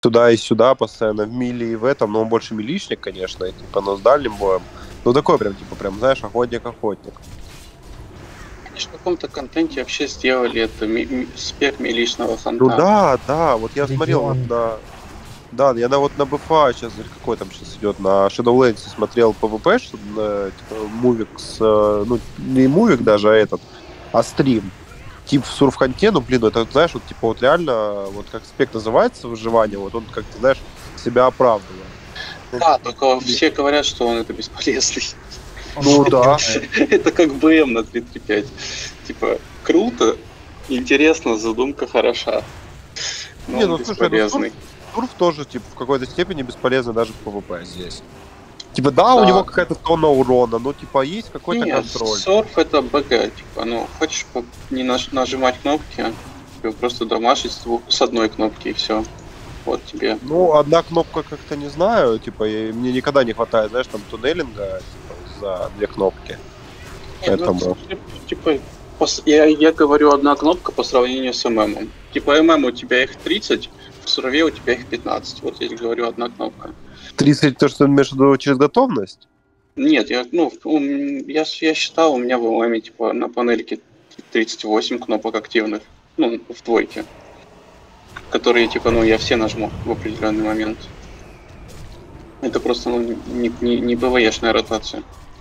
туда и сюда постоянно, в миле и в этом, но он больше милишник, конечно, и, типа, но с дальним боем. Ну, такой прям, типа, прям, знаешь, охотник-охотник. Они ж в каком-то контенте вообще сделали это спек миличного ханта. Ну да, вот я Регион. смотрел вот на... Да, я вот на БФА сейчас, какой там сейчас идет, на Shadowlands смотрел PvP, что типа, мувик с... Ну, не мувик даже, а этот, а стрим. Тип в сурфханте, ну, блин, это, знаешь, вот, типа, вот реально, вот как спек называется, выживание, вот он, как ты знаешь, себя оправдывает. Да, только все говорят, что он это бесполезный. Ну да. Это как БМ на 3.3.5. Типа, круто, интересно, задумка хороша. Но Не, он ну слушай, бесполезный. Сурф тоже, типа, в какой-то степени бесполезный даже в PvP здесь. Типа, да, у него какая-то тонна урона, но, типа, есть какой-то контроль. Сурф это БГ, типа, ну, хочешь не нажимать кнопки, просто дамажить с одной кнопки и все. Вот тебе. Ну, одна кнопка как-то не знаю, типа, мне никогда не хватает, знаешь, там, туннелинга, типа, за 2 кнопки. Поэтому... Ну, типа, я говорю одна кнопка по сравнению с ММом. Типа, ММ у тебя их 30, в сурве у тебя их 15. Вот я говорю одна кнопка. 30 то, что ты имеешь в виду через готовность? Нет, я считал, у меня в ММе, типа, на панельке 38 кнопок активных. Ну, в двойке. Которые, типа, ну, я все нажму в определенный момент. Это просто, ну, не ПВЕшная ротация.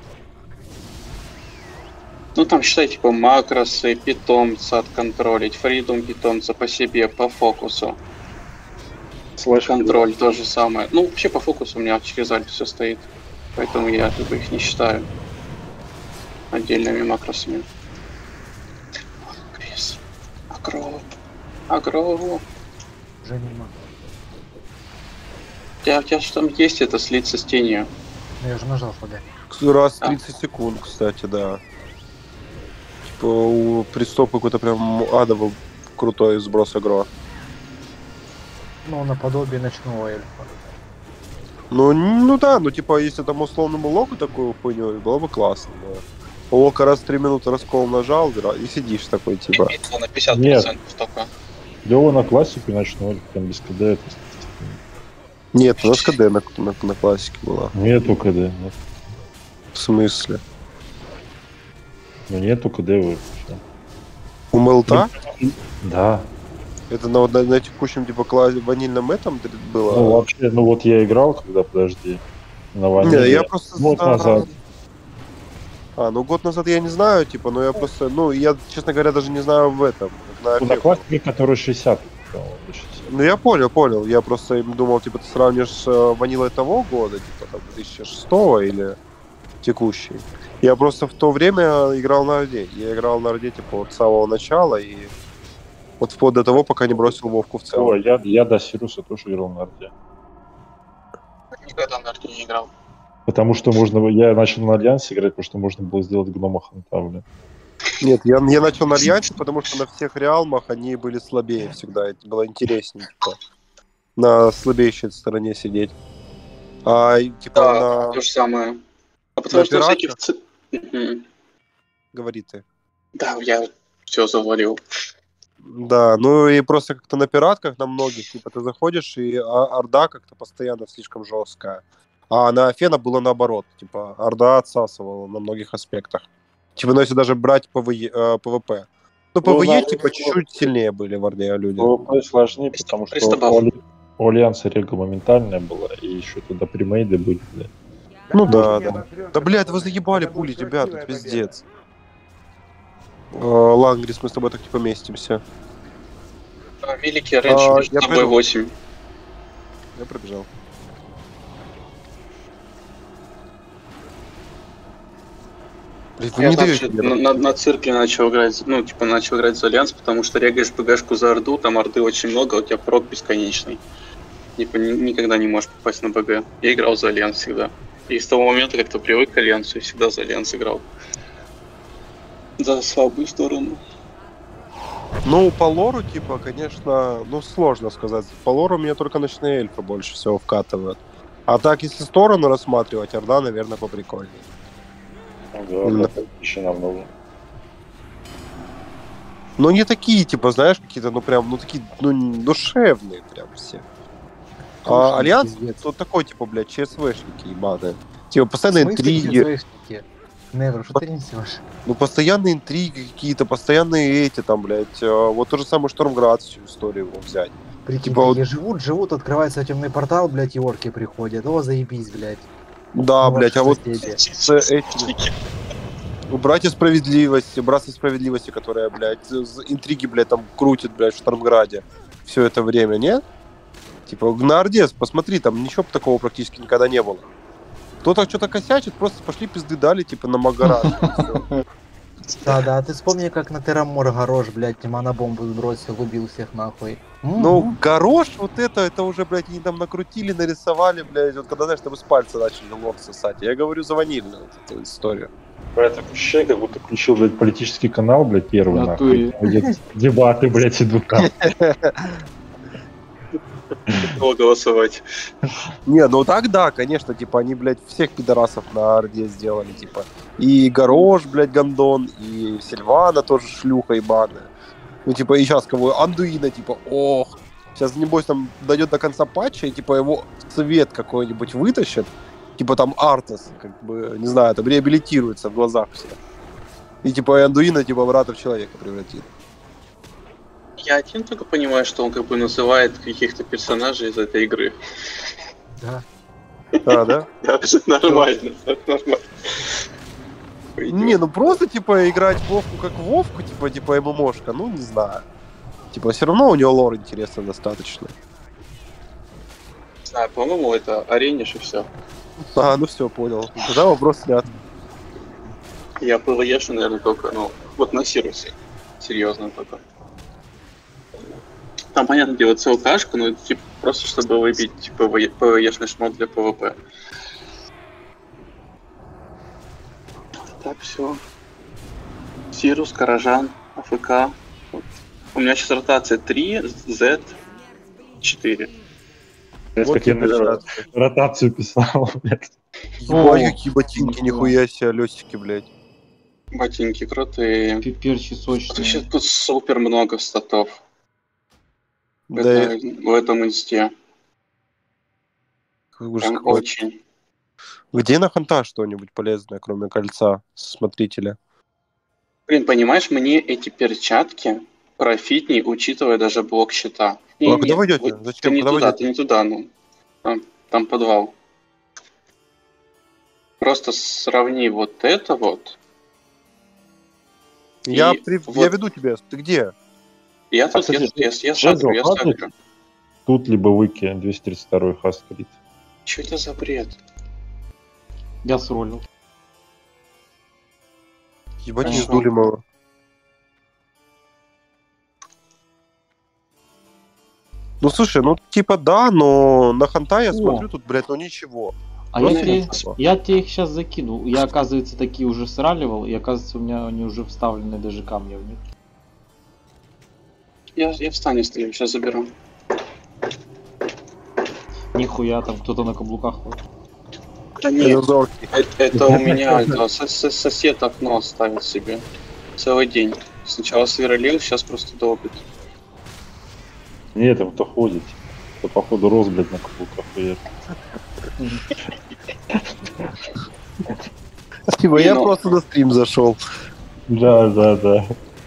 Ну, там, считай, типа, макросы, питомца отконтролить, фридум питомца по себе, по фокусу. Контроль то же самое. Ну, вообще по фокусу у меня через альт все стоит. Поэтому я как бы их не считаю отдельными макросами. Крис. Агро. Уже не могу. У тебя что там есть, это слиться с тенью. Ну, я уже нажал ФГ. Раз 30 секунд, кстати, да. Типа, у Предстоп какой-то прям адовый крутой сброс агро. Ну, наподобие ночного эльфа. Ну да, ну типа, если там условному Локу такую хуйню, было бы классно, да. Лока раз 3 минуты раскол нажал, и сидишь такой, типа. На 50% только. Лёва на классику ночной, там без КД это. Нет, у нас КД на классике была. Нету КД, нет. В смысле? Ну нету КД вообще. У Мелта? Да. Это на текущем типа ванильном этом было? Ну вообще, ну вот я играл, когда, подожди, на ваниле. Не, я просто год назад. Ну год назад я не знаю, типа, но я просто, ну, я, честно говоря, даже не знаю в этом. На классике, который 60. Ну я понял. Я просто думал, типа, ты сравнишь с ванилой того года, типа, там, 2006 или текущий. Я просто в то время играл на Орде. Я играл на Орде, типа, вот с самого начала и вот вплоть до того, пока не бросил Вовку в целом. О, я до Сируса тоже играл на Орде. Никогда на Орде не играл. Потому что я начал на Альянсе играть, потому что можно было сделать гнома ханта, блин. Нет, я начал на Альянсе, потому что на всех реалмах они были слабее всегда. Это было интереснее, типа, на слабеющей стороне сидеть. Типа, да, то же самое. А потому что всяких... Говори ты. Да, я все завалил. Да, ну и просто как-то на пиратках, на многих, типа, ты заходишь, и Орда как-то постоянно слишком жесткая. А на Афена было наоборот, типа, Орда отсасывала на многих аспектах. Типа, ну если даже брать ПВП. Ну, ПВЕ, типа, чуть-чуть сильнее были в Орде люди. ПВП сложнее, потому что у Альянса рега моментальная была, и еще туда примейды были, блядь. Ну да. Да, блядь, вы заебали пули, ребят, тут пиздец. Лангрис, мы с тобой так не поместимся. Великий рейндж между тобой 8. Я пробежал. Я на цирке начал играть, ну, типа, начал играть за Альянс, потому что регаешь ПГшку за Орду, там Орды очень много, у тебя прок бесконечный. Типа, никогда не можешь попасть на БГ. Я играл за Альянс всегда. И с того момента как-то привык к Альянсу, и всегда за Альянс играл. За слабую сторону. Ну, по лору, типа, конечно, ну, сложно сказать. По лору меня только ночные эльфы больше всего вкатывают. А так, если сторону рассматривать, Орда, наверное, поприкольнее. Да, еще намного. Ну, не такие, типа, знаешь, какие-то, ну, прям, ну, такие, ну, душевные прям все. Скучно, Альянс, пиздец. тут такой, типа, блядь, ЧСВшники ебаные. Типа, постоянные В смысле интриги. ЧСВшники? Невер, что ты несешь? Ну, постоянные интриги какие-то, постоянные эти там, блядь. Вот тот же самый Штормград, всю историю его взять. Прикинь, Типа вот- такие живут, открывается темный портал, блядь, и орки приходят. О, заебись, блядь. Да, Ну, блядь, а вот соседи. с этими... У Братья Справедливости, Братья Справедливости, которая, блядь, интриги, блядь, там крутит, блядь, в Штормграде все это время, нет? Типа, на Орде, посмотри, там ничего такого практически никогда не было. Кто-то что-то косячит, просто пошли пизды дали, типа, на Магарат. Да, ты вспомни, как на Террамор Горош, блядь, монобомбу сбросил, убил всех нахуй. Ну, Горош, вот это уже, блядь, они там накрутили, нарисовали, блядь, вот когда, знаешь, там из пальца начали лоб сосать. Я говорю за ванильную вот эту историю. Это ощущение, как будто включил, блядь, политический канал, блядь, первый, нахуй. Натуре. Где дебаты, блядь, идут там. Кого голосовать? Не, ну так да, конечно, типа, они, блядь, всех пидорасов на Орде сделали, типа. И Горош, блядь, гандон, и Сильвана тоже шлюха ебаная. Ну, типа, и сейчас кого? Андуина, типа, ох. Сейчас, небось, там дойдет до конца патча, и, типа, его цвет какой-нибудь вытащит. Типа, там Артес, как бы, не знаю, там реабилитируется в глазах все. И, типа, и Андуина, типа, брата в человека превратит. Я один только понимаю, что он как бы называет каких-то персонажей из этой игры. Да. А, да? Нормально, нормально. Не, ну просто, типа, играть в Вовку как в Вовку, типа ММОшка, ну, не знаю. Типа, все равно у него лор интересно достаточно. Не знаю, по-моему, это арениш и все. А, ну все, понял. Тогда вопрос снят. Я ПВЕшу, наверное, только, ну, вот на Сирусе. Серьезно только. Там, понятное дело, ЦЛКшка, но это, типа, просто чтобы выбить, типа, ПВЕшный шмот для ПВП. Так, все. Сирус, Каражан, АФК. Вот. У меня сейчас ротация 3, Z, 4. Знаешь, Вот как я тебе ротация. ротацию писал, блядь. Ебать, О, какие ботинки, нихуя. нихуя себе, лёсики, блядь. Ботинки крутые. Перчи сочные. Вообще тут супер много статов в, Да, в этом инсте. ужас Прям какой. очень. Где на ханта что-нибудь полезное, кроме кольца смотрителя? Блин, понимаешь, мне эти перчатки профитней, учитывая даже блок щита. А куда вы идете? Ты Зачем? не Куда вы туда, идете? ты не туда, ну. Там подвал. Просто сравни вот это вот. Я И вот- веду тебя. Ты где? Я тут, кстати, я Джезал сагрю, я хватит? сагрю. Тут либо выки 232 хастрит. Что это за бред? Я сролил. Ебать, не Хорошо. сдули мало. Ну слушай, ну типа да, но на ханта я смотрю тут, блядь, ну ничего. А Просто я тебе, ничего. я тебе их сейчас закинул. Я, оказывается, такие уже сраливал, и, оказывается, у меня они уже вставлены даже камни в них. Я в стане стою, сейчас заберу. Нихуя, там кто-то на каблуках ходит. Да нет, Зоркий. это у меня это, сосед окно ставит себе. Целый день. Сначала сверлил, сейчас просто долбит. Нет, там кто ходит. Это, походу, рос, блядь, на каблуках. И Типа, Не, я ну- просто на стрим зашел. Да.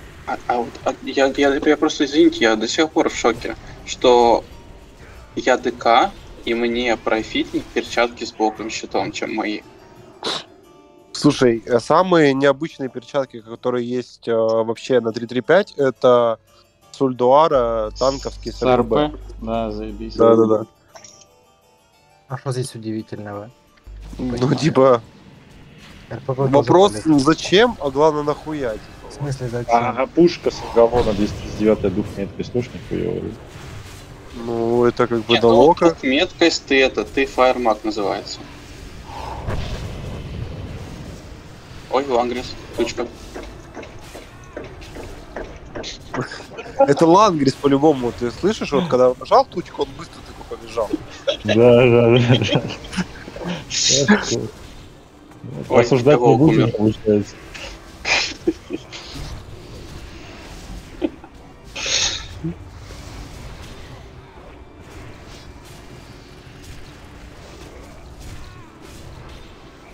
Я просто, извините, я до сих пор в шоке, что я ДК, и мне профитнее перчатки с блоком щитом, чем мои. Слушай, самые необычные перчатки, которые есть вообще на 335, это Сульдуара, танковский с РПБ. СРП? Да, заебись. Да. А что здесь удивительного? Ну, типа, РПГ тоже вопрос полезно. зачем, а главное нахуя. В смысле зачем? А пушка с говно 239 духнет источник хуёвый. Ну, это как бы Нет, долока. тут меткость ты Фаермаг называется. Ой, Лангрис, тучка. Это Лангрис по-любому. Ты слышишь, вот когда нажал тучку, он быстро такой побежал. Да. Ой, Осуждать не волк будем, умер. получается.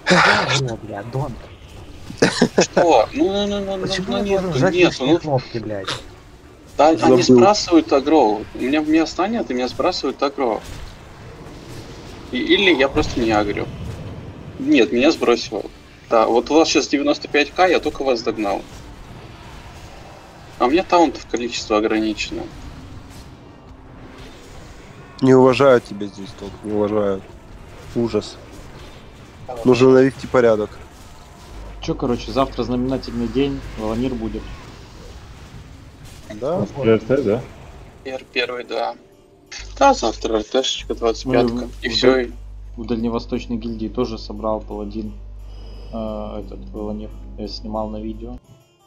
Блядь, Дон. Что? Почему Ну я нет, должен жать нет, лишние ну кнопки, блядь? да, они Забыл. сбрасывают агро. У меня станет, и меня сбрасывают агро. Или я просто не агрю. Нет, меня сбросило. Да, вот у вас сейчас 95к, я только вас догнал. А у меня таунтов количество ограничено. Не уважают тебя здесь, тут, не уважают. Ужас. Нужно навести порядок. Че, короче, завтра знаменательный день, Волонир будет. Да? РТ, да? Первый, да. Да, завтра РТшечка, 25-ка. И Ну, все. В Дальневосточной гильдии тоже собрал паладин этот Волонир. Я снимал на видео.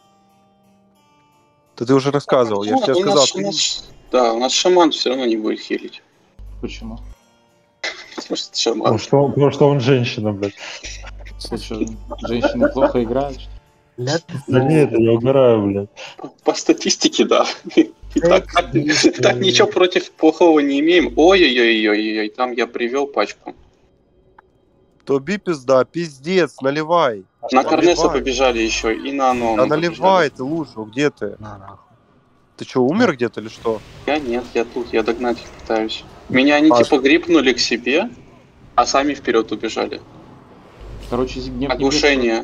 Да ты уже рассказывал, я же тебе сказал. Да, у нас шаман все равно не будет хилить. Почему? Потому что это шаман. Потому что он женщина, блядь. Слушай, женщины плохо играют. что ли? Блядь, Да нет, я угораю, блядь. По статистике, да. Так ничего против плохого не имеем. Ой-ой-ой-ой-ой, там я привел пачку. Тоби пизда, пиздец, наливай. На Корнеса Наливай. побежали еще и на Анону. Да наливай ты лучше, где ты? На нахуй. Ты что, умер где-то или что? Я нет, я тут, я догнать их пытаюсь. Меня они А, типа грипнули к себе, а сами вперед убежали. Короче, Зигнев Оглушение.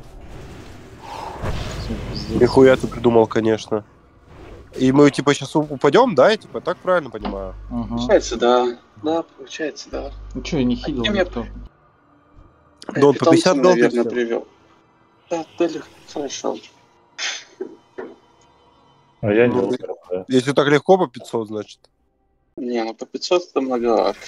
Нихуя ты придумал, конечно. И мы типа сейчас упадем, да? Я типа так правильно понимаю? Получается, да. Да, получается, да. Ну что, я не хилил Кем я- никто. Дон, по 50 голды наверное, всем. привел. Да, хорошо. А я не Ну, угораю, да. Если так легко по 500, значит. Не, ну по 500 это многовато.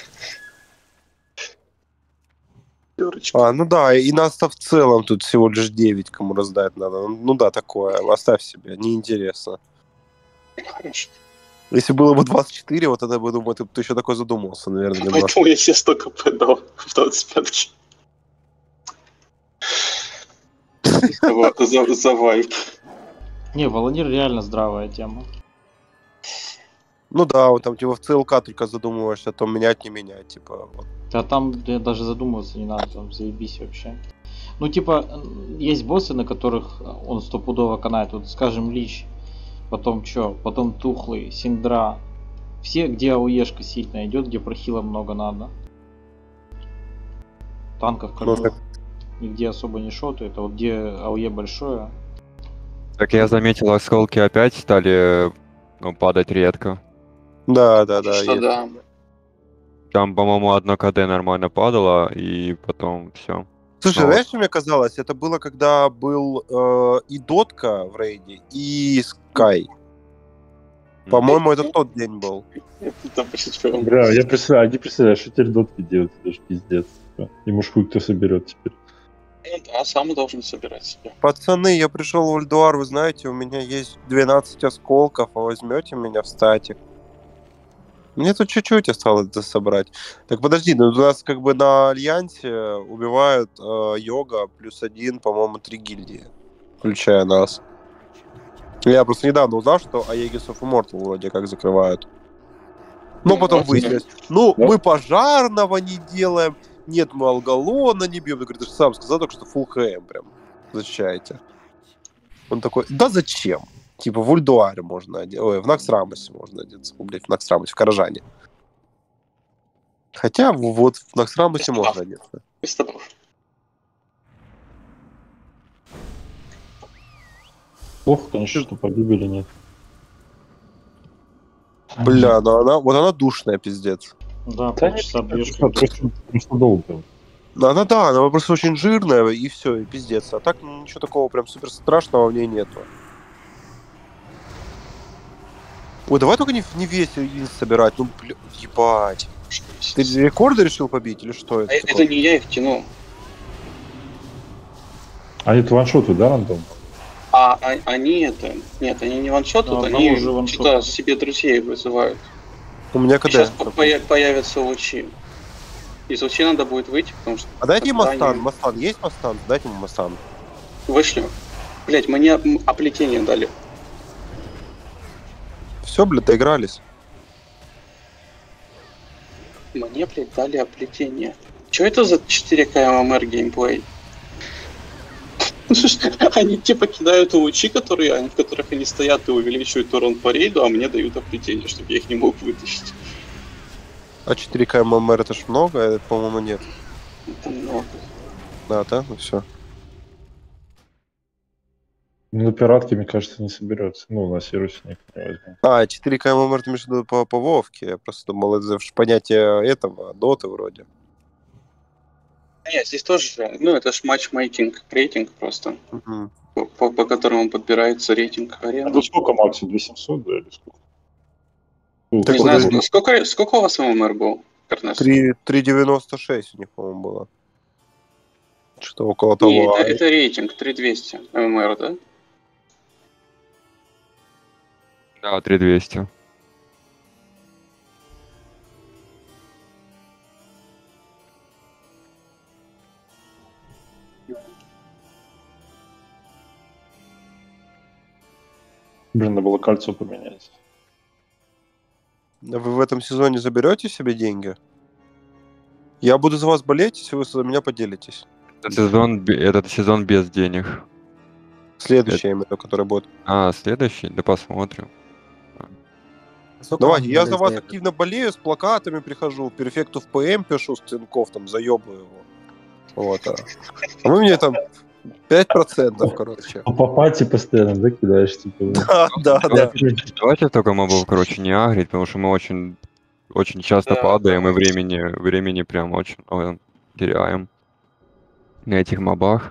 Пятерочка. А, ну да, и нас-то в целом тут всего лишь 9, кому раздать надо. Ну да, такое, оставь себе, неинтересно. Хорошо. Если было бы 24, вот тогда бы, думаю, ты еще такой задумался, наверное, немножко. Поэтому я себе столько подал в 25-ке. За вайп. Не, Волонир реально здравая тема. Ну да, вот там типа в ЦЛК только задумываешься, то менять, не менять, типа. Вот. А там даже задумываться не надо, там заебись вообще. Ну типа, есть боссы, на которых он стопудово канает. Вот скажем, Лич, потом чё, потом Тухлый, Синдра. Все, где АОЕшка сильно идет, где прохила много надо. Танков как Ну, бы так. нигде особо не шотает, а вот где АОЕ большое. Так я заметил, осколки опять стали падать редко. Да, Что есть. да. Там, по-моему, одно КД нормально падало, и потом все. Слушай, Ну, знаешь, что мне казалось? Это было, когда был и Дотка в рейде, и Скай. По-моему, это тот день был. Это причем. Бля, я представляю, что теперь дотки делать, это ж пиздец. И мужку кто соберет теперь. Ну да, сам должен собирать себе. Пацаны, я пришел в Ульдуар, вы знаете, у меня есть 12 осколков, а возьмете меня в статик? Мне тут чуть-чуть осталось собрать. Так подожди, ну у нас как бы на Альянсе убивают Йога +1, по-моему, 3 гильдии, включая нас. Я просто недавно узнал, что Aegis of Immortal вроде как закрывают. Но потом выяснилось, мы пожарного не делаем, нет, мы Алгалона не бьем. Я говорю, ты же сам сказал только, что full ХМ прям защищаете. Он такой, да зачем? Типа в Ульдуаре можно одеться, ой, в Наксрамосе можно одеться, блядь, в Наксрамосе, в Каражане. Хотя вот в Наксрамосе можно одеться. Плохо, конечно, что погибели нет. Бля, ну она душная, пиздец. Да, Да полчаса нет, бьешь. просто долго. Она просто очень жирная, и все, и пиздец. А так ничего такого прям супер страшного в ней нету. Ой, давай только не весь релиз собирать, ну, бля, ебать. Ты рекорды решил побить или что это? Это не я их тянул. А это ваншоты, да, рандом? А они это... Нет, они не ваншотят, Да, они уже ваншотят. что-то себе друзей вызывают. У меня когда? Сейчас появятся лучи. Из лучи надо будет выйти, потому что... А дайте ему тогда Мастан. Мастан есть Мастан? Дайте ему Мастан. Вышли. Блять, мне оплетение дали. Все, блядь, доигрались. Мне, блядь, дали оплетение. Че это за 4К ММР геймплей? Они типа кидают лучи, в которых они стоят и увеличивают урон по рейду, а мне дают оплетение, чтобы я их не мог вытащить. А 4К ММР это ж много? По-моему, нет. Это много. Да, ну все. Ну, пиратки, мне кажется, не соберется. Ну, на Сирусе никто не возьмет. 4К ММР ты имеешь в виду по Вовке? Я просто думал, это ж понятие этого, доты вроде. Нет, здесь тоже же, ну это ж матчмейкинг, рейтинг просто, Мгм. по которому подбирается рейтинг А арены. тут сколько максимум? 2700, да, или сколько? Так Не знаю, подожди. сколько у вас ММР был, Карнес? 3.96 у них, по-моему, было. Что около Не, того. это рейтинг, 3200 ММР, да? Да, 3200. Блин, надо было кольцо поменять. Вы в этом сезоне заберете себе деньги? Я буду за вас болеть, если вы за меня поделитесь. Этот сезон без денег. Следующий, именно, который будет. Следующий? Да посмотрим. Сколько Давайте, вам я дали за вас это? активно болею, с плакатами прихожу, перфекту в ПМ пишу с цинков, там, заебываю его. Вот, а вы мне там 5%, короче. А по пати постоянно, да, кидаешь, типа? Да. Давайте только мобов, короче, не агрить, потому что мы очень часто Да, падаем, и давайте. времени прям очень много теряем на этих мобах.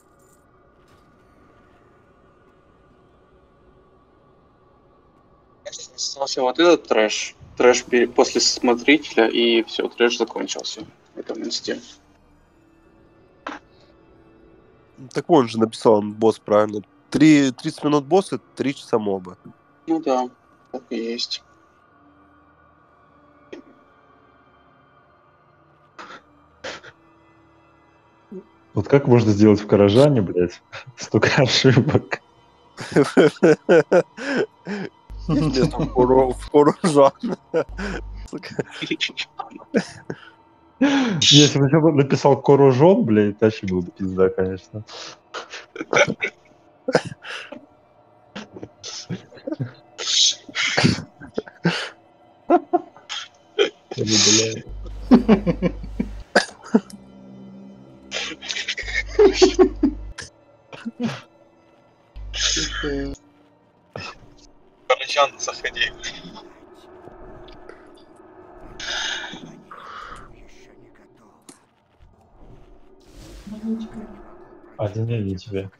Остался вот этот трэш. Трэш после смотрителя, и все, трэш закончился в этом инсте. Так он же написал, босс, правильно. 30 минут босса, 3 часа моба. Ну да, так и есть. Вот как можно сделать в Каражане, блядь, столько ошибок? Место в Хорожан. Если бы еще написал Корожон, блядь, вообще был бы пизда, конечно. Блядь. Парочан, заходи. Один не тебе.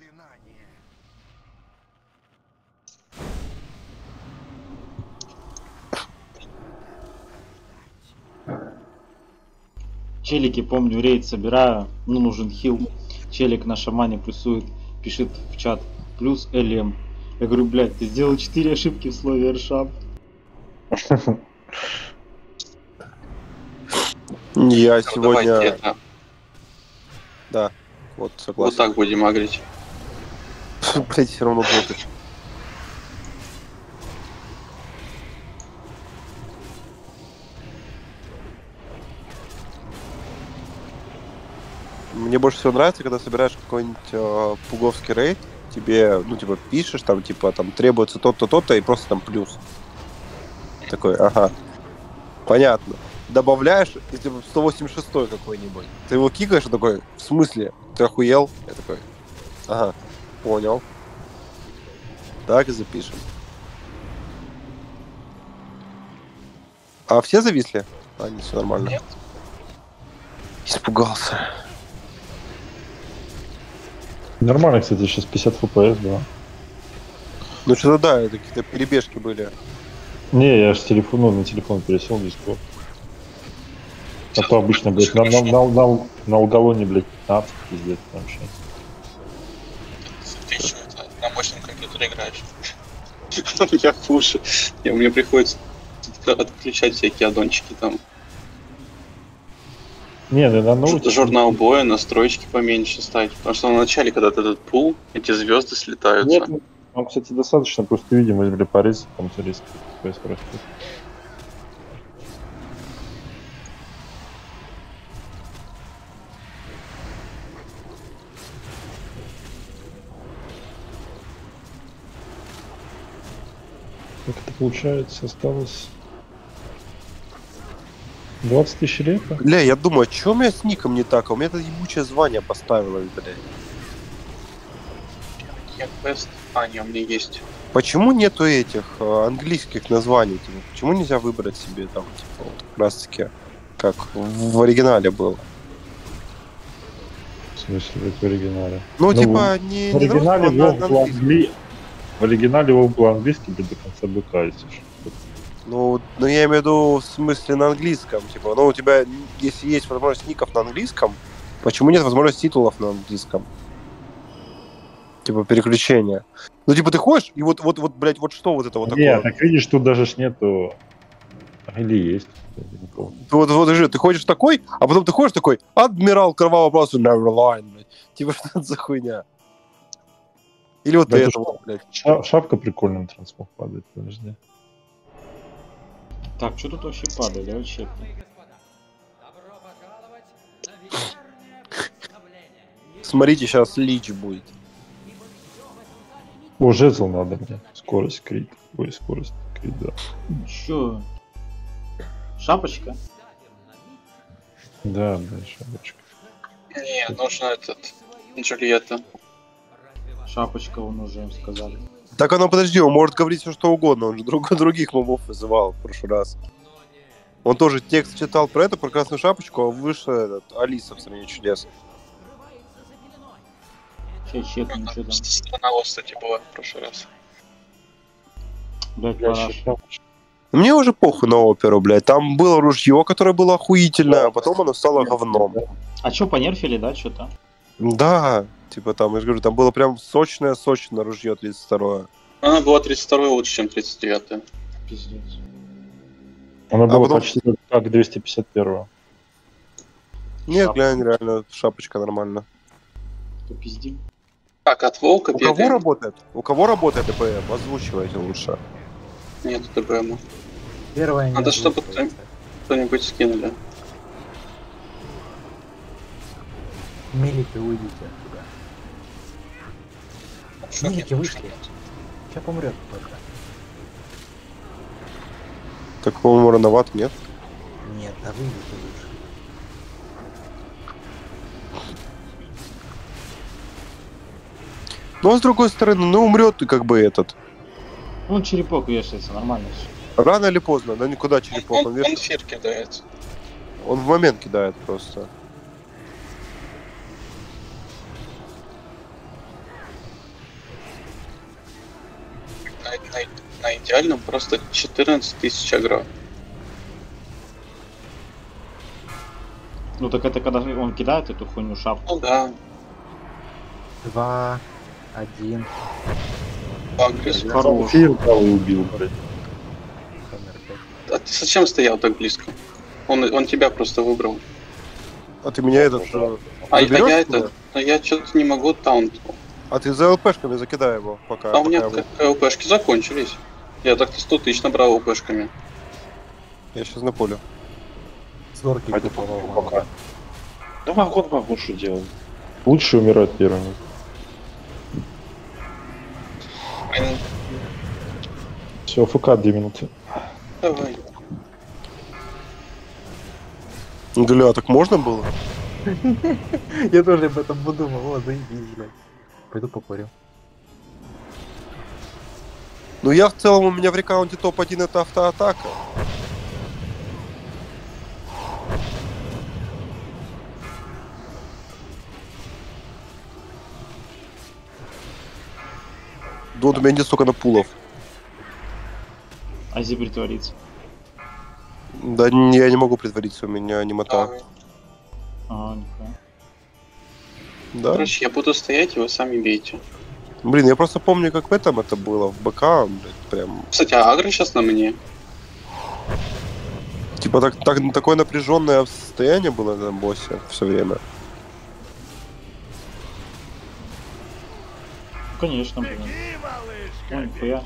Челики, помню, рейд собираю, ну нужен хил. Челик на шамане плюсует, пишет в чат, плюс ЛМ. Я говорю, блядь, ты сделал 4 ошибки в слове Эршап. Я Давайте сегодня... это. Да, вот, Вот согласен. так будем агрить. Блять, все равно боты. Мне больше всего нравится, когда собираешь какой-нибудь пуговский рейд, тебе, ну, типа, пишешь, там, типа, там, требуется то-то, то-то, и просто там плюс. Такой, ага. Понятно. Добавляешь, если 186 какой-нибудь. Ты его кикаешь, и такой, в смысле? Ты охуел? Я такой, ага, понял. Так и запишем. А все зависли? Не, все нормально. Нет. Испугался. Нормально, кстати, сейчас 50 FPS, да. Ну что-то да, это какие-то перебежки были. Не, я же с телефона, ну, на телефон пересел в Discord. А то обычно, блядь, на алгалоне, блядь, 15, пиздец, вообще. Ты еще это на мощном компьютере играешь. Я хуже. Мне приходится отключать всякие аддончики там. Не, на ноуте... Журнал боя, настройки поменьше ставить. Потому что на начале, когда ты этот пул, эти звезды слетаются. Нет, он, кстати, достаточно просто видимость, бля, по риску, там, смотри, скорость растет. Как это получается? Осталось 20 тысяч репа? Бля, я думаю, а чё у меня с ником не так? А у меня это ебучее звание поставилось, блядь. Я квест. А, не, у меня есть. Почему нету этих английских названий? Типа? Почему нельзя выбрать себе там, типа, вот как раз таки, как в оригинале было? В смысле, это в оригинале? Ну, Ну, типа, не В оригинале русского, а Вов на был английском. в оригинале Вов был английский до конца БК, если что. Ну, я имею в виду, в смысле, на английском. Типа, ну, у тебя, если есть возможность ников на английском, почему нет возможности титулов на английском? Типа, переключения. Ну, типа, ты ходишь, и вот, блядь, вот что вот это вот Не, такое? так видишь, тут даже ж нету... Или есть? Я не помню. Вот, ты ходишь такой, а потом ты ходишь такой, адмирал кровавого просто Neverline, блядь. Типа, что это за хуйня? Или вот Да это это вот, блядь. Шапка прикольным трансмог падает, подожди. Так, что тут вообще падает? Давай чекнем. Смотрите, сейчас лич будет. О, жезл надо мне. Скорость крит. Ой, скорость крит, да. Чё? Шапочка? Да, шапочка. Не, нужно этот. Джульетта. Шапочка, он уже им сказали. Так оно, подожди, он может говорить все что угодно, он же других мобов вызывал в прошлый раз. Он тоже текст читал про это, про красную шапочку, а выше этот, Алиса в «Стране чудес». Сейчас чекнем, что там. Страна Лос, кстати, была в прошлый раз. Блять, Я параш. считал, Мне уже похуй на оперу, блядь. Там было ружье, которое было охуительное, а потом оно стало говном. А чё, понерфили, да, что-то? Да, типа там, я же говорю, там было прям сочное ружье 32-е. Она была 32-й лучше, чем 39-я. Пиздец. Оно было потом- почти как 251-го. Не, Шапка. глянь, реально, шапочка нормально. Попизди. Так, от Волка У кого бегаем. работает? У кого работает ДПМ? Озвучивайте лучше. Нет ДБМа. Первое не Надо, чтобы озвучивается. Кто-нибудь скинули. Милики, уйдите оттуда. Милики вышли. Сейчас помрет только. Так, по-моему, рановато, нет? Нет, да выйдите лучше. Ну, а с другой стороны, ну умрет ты как бы этот. Ну, черепок вешается, нормально все. Рано или поздно, да никуда черепок. Он, Он вешает, фир кидается. он в момент кидает просто. На идеальном просто 14 тысяч агро. Ну так это когда он кидает эту хуйню шапку. Ну да, 2, 1, агресс. Хорош. Фир дал и убил, блядь. камер 5. А ты зачем стоял так близко? Он тебя просто выбрал. А ты меня этот... А заберёшь я туда? это... А я что-то не могу таунт. А ты за ЛПшками закидай его, пока... А у меня пока я, ЛПшки закончились. Я так-то 100 тысяч набрал ЛПшками. я сейчас на поле. Сорки Пойду куповал. пока. Да вагон, что делать? Лучше умирать первым. Все, ФК 2 минуты. Давай. Гля, так можно было? Я тоже об этом подумал. О, заебись, блядь. Пойду покурю. Ну я в целом, у меня в рекаунте топ-1 это автоатака. Вот у меня нет столько на пулов. Ази притворится. Да я не могу притвориться, у меня немота. Давай. Ага, нихуя. Да? Короче, я буду стоять, и вы сами бейте. Блин, я просто помню, как в этом это было, в БК, блядь, прям. Кстати, а агро сейчас на мне. Типа такое напряженное состояние было на боссе все время. Конечно, блин. Ой, нихуя.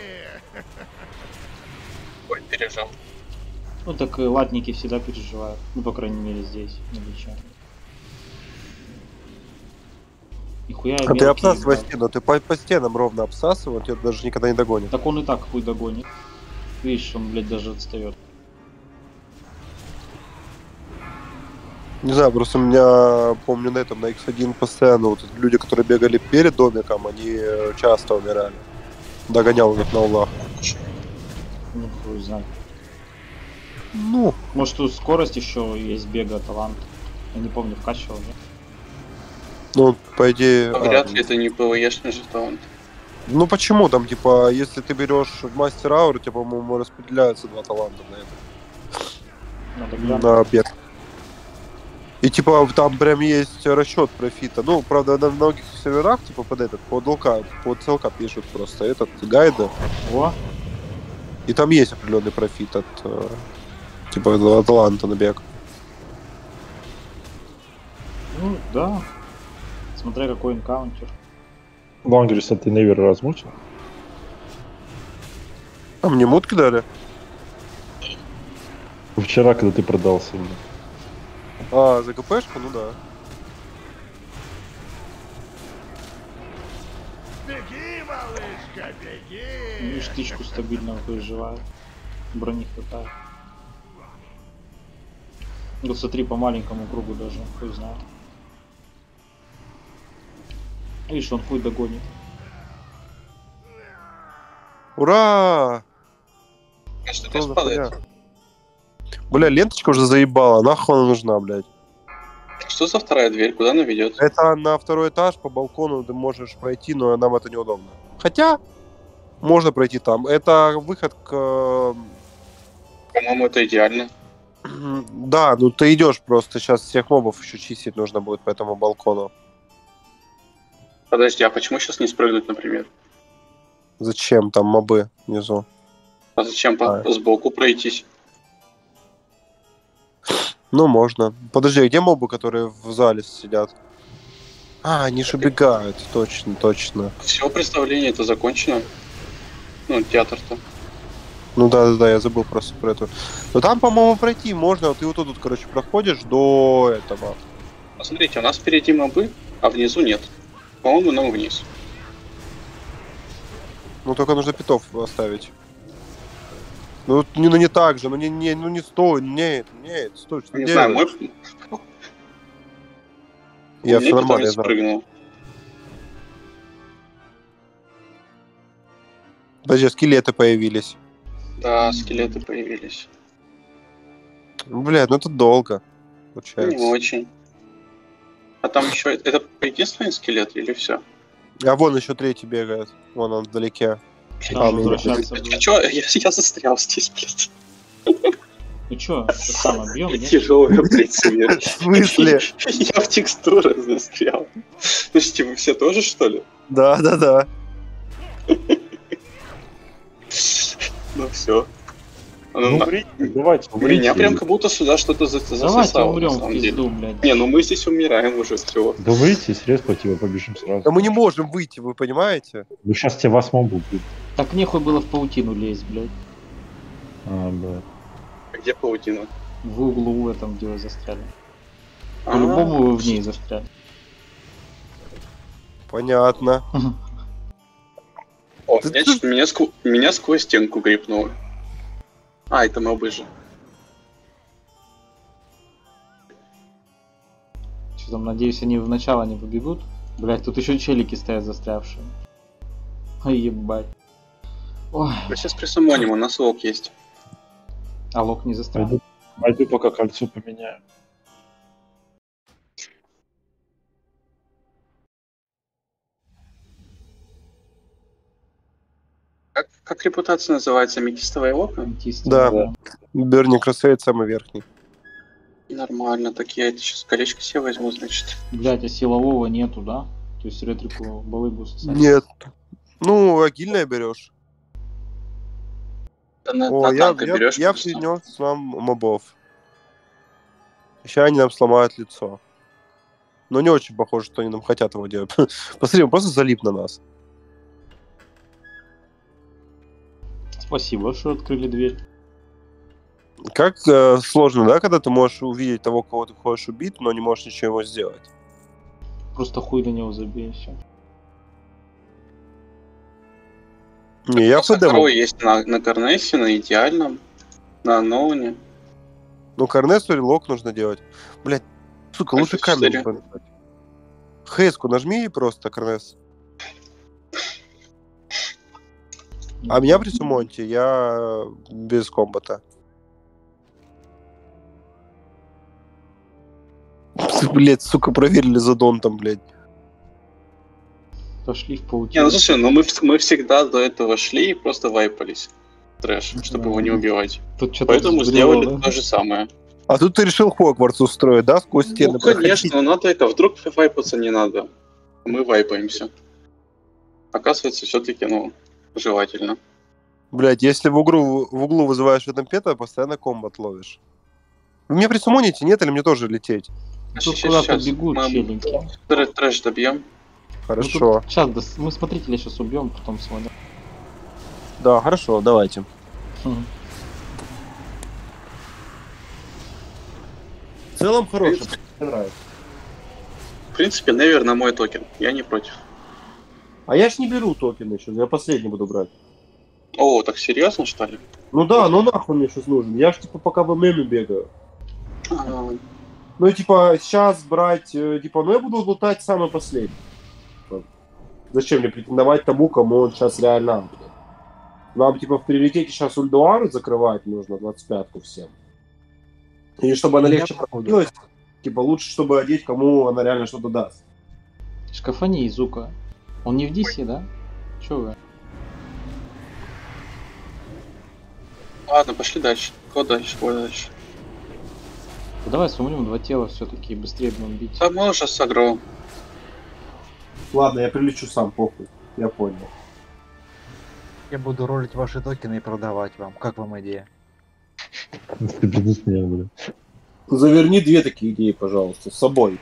Ой, пережал. Ну так и латники всегда переживают. Ну, по крайней мере, здесь. Или чё. Нихуя А ты мелкий, обсасывай брат. стену, ты по стенам ровно обсасывай, тебя даже никогда не догонит. Так он и так хуй догонит. Видишь, он, блядь, даже отстает. Не знаю, просто у меня, помню, на этом, на X1 постоянно вот эти люди, которые бегали перед домиком, они часто умирали. Догонял у них на углах. Ну, хуй знает. Ну, Может, тут скорость еще есть, бега, талант. Я не помню, вкачивал, нет? ну, по идее... Вряд ли это не ПВЕшный же талант. Ну почему там, типа, если ты берешь мастер ауры, тебе, по-моему, распределяются 2 таланта на это. Надо глянуть. На бег. И типа там прям есть расчет профита. Ну, правда, на многих серверах, типа, под этот, под ЛК, под ЦЛК пишут просто этот гайды. О, И там есть определенный профит от типа от таланта на бег. ну да. Смотря какой энкаунтер. Лангерис, а ты Невер размутил? А мне мутки дали? Вчера, когда ты продался, блин. А, за ГПшку? Ну да. И штычку стабильно выживает. Брони хватает. Вот смотри, по маленькому кругу даже, хуй знает. Видишь, он хуй догонит. Ура! Конечно, Что ты за спадает. хуйня? Бля, ленточка уже заебала, нахуй она нужна, блядь. Что за вторая дверь? Куда она ведет? Это на второй этаж по балкону ты можешь пройти, но нам это неудобно. Хотя, можно пройти там. Это выход к... По-моему, это идеально. Да, ну ты идешь просто, сейчас всех мобов еще чистить нужно будет по этому балкону. Подожди, а почему сейчас не спрыгнуть, например? Зачем там мобы внизу? А зачем сбоку пройтись? Ну, можно. Подожди, а где мобы, которые в зале сидят? А, они же убегают, точно, точно. Все представление это закончено. Ну, театр-то. Ну да, я забыл просто про это. Но там, по-моему, пройти можно. Вот ты вот тут, короче, проходишь до этого. Посмотрите, у нас впереди мобы, а внизу нет. По-моему, нам вниз. Ну только нужно питов оставить. Ну не так же, ну не стой, нет, стой, что ты Не знаю, делаешь? мой... Я у меня все нормально питомец знаю. спрыгнул. Подожди, скелеты появились. Да, скелеты появились. Блядь, ну это долго, Не получается. очень. А там еще... Это единственный скелет или все? А вон еще третий бегает. Вон он вдалеке. Там ну, возвращаться А будет. чё? Я застрял здесь, блядь. Ну чё, это самое, бьем, нет? Тяжелый, блядь, смерть. В смысле? Я в текстурах застрял. Ну что, вы все тоже, что ли? Да. Ну все. Ну, давайте, Меня прям как будто сюда что-то засосало, Давайте на умрем в самом деле. пизду, блядь. Не, ну мы здесь умираем уже, все. Да выйти, срез его побежим Да сразу. мы не можем выйти, вы понимаете? Ну сейчас тебе вас могут будет. Так нехуй было в паутину лезть, блядь. А, да. Где паутина? В углу этом, где вы застряли. А, По-любому вы в ней застряли. Понятно. О, Ты- значит, меня сквозь стенку грипнуло. А, это мобы же. Что там, надеюсь, они в начало не побегут? Блядь, тут еще челики стоят застрявшие. Ой, ебать. Ой, Мы сейчас присумоним, у нас лок есть. а лок не застрял. Пойду пока кольцо поменяю. Как репутация называется? Метистовое око? Антисты, Да. Берни Красавец самый верхний. Нормально, так я это сейчас колечко себе возьму, значит. Блядь, а силового нету, да? То есть ретрику балыбу сосать. Нет. Ну, агильное берешь. Да на О, танка берешь я просто. принес нам мобов. Сейчас они нам сломают лицо. Но не очень похоже, что они нам хотят его делать. Посмотри, он просто залип на нас. Спасибо, что открыли дверь. Как сложно, да, когда ты можешь увидеть того, кого ты хочешь убить, но не можешь ничего сделать. Просто хуй на него забей, все. Не, я ФД могу. Второй есть на Карнесе, на идеальном, на Ноуне. Ну, Карнесу релок нужно делать. Блять, сука, лучше Альфа 4. камень нажать. Хейску нажми и просто Карнес. А меня при сумонте, я без комбата. Блять, сука, проверили за донтом, блять. Пошли в Не, паутину. ну слушай, ну мы всегда до этого шли и просто вайпались. Трэш, чтобы его не убивать. Тут что-то Поэтому сделали то же самое. А тут ты решил Хогвартс устроить, да, сквозь стены Ну, проходить? конечно, но надо это, вдруг вайпаться не надо. Мы вайпаемся. Оказывается, все-таки, ну, желательно. Блять, если в углу вызываешь ветомпета, постоянно комбат ловишь. Вы меня присумоните, нет, или мне тоже лететь? Тут Щас, куда-то щас, бегут мы челеньки. Трэш добьем. Хорошо. Сейчас, мы смотрителя сейчас убьем, потом смотрим. Да, хорошо, давайте. В целом хороший, мне нравится. В принципе, Невер на мой токен. Я не против. А я ж не беру токены еще, я последний буду брать. О, так серьезно, что ли? Ну да, ну нахуй мне сейчас нужен. Я ж типа пока в меме бегаю. А, Ну и типа сейчас брать, типа, ну я буду лутать самый последний. Типа, зачем мне претендовать тому, кому он сейчас реально будет? Нам типа в приоритете сейчас Ульдуару закрывать нужно, 25-ку всем. И чтобы она Я легче походу. проходилась, типа лучше, чтобы одеть, кому она реально что-то даст. Шкафани из Зука. Он не в DC, да? Чё вы? ладно, пошли дальше. Куда дальше, куда дальше? Ну, давай сумнем два тела все-таки быстрее будем бить. Да мы уже сыграл. Ладно, я прилечу сам, похуй. Я понял. Я буду ролить ваши токены и продавать вам. Как вам идея? Ты бизнесмен, блин. Заверни две такие идеи, пожалуйста, с собой.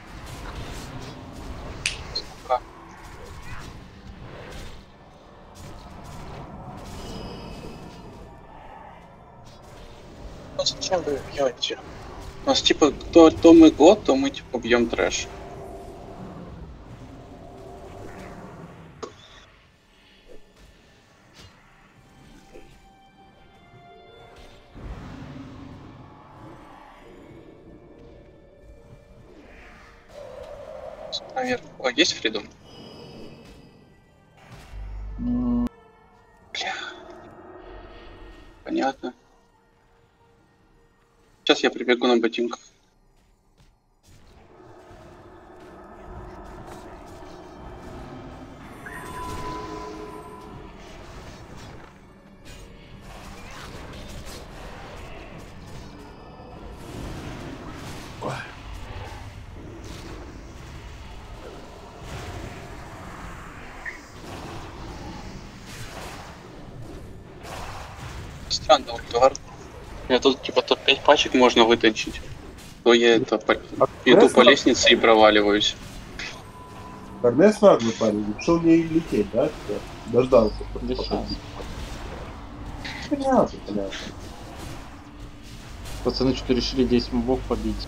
Ну зачем вы бьете? У нас типа то мы год, то мы типа бьем трэш. Наверное. О, есть фридом? Бля. Понятно. Сейчас я прибегу на ботинках. Странно, Ультуар. Я тут типа топ-5 пачек можно вытащить. То я это иду по лестнице и проваливаюсь. Карнес наглый парень, решил не лететь, да? Типа, дождался. Да сейчас. Понятно, понятно. Пацаны что-то решили 10 мобов побить.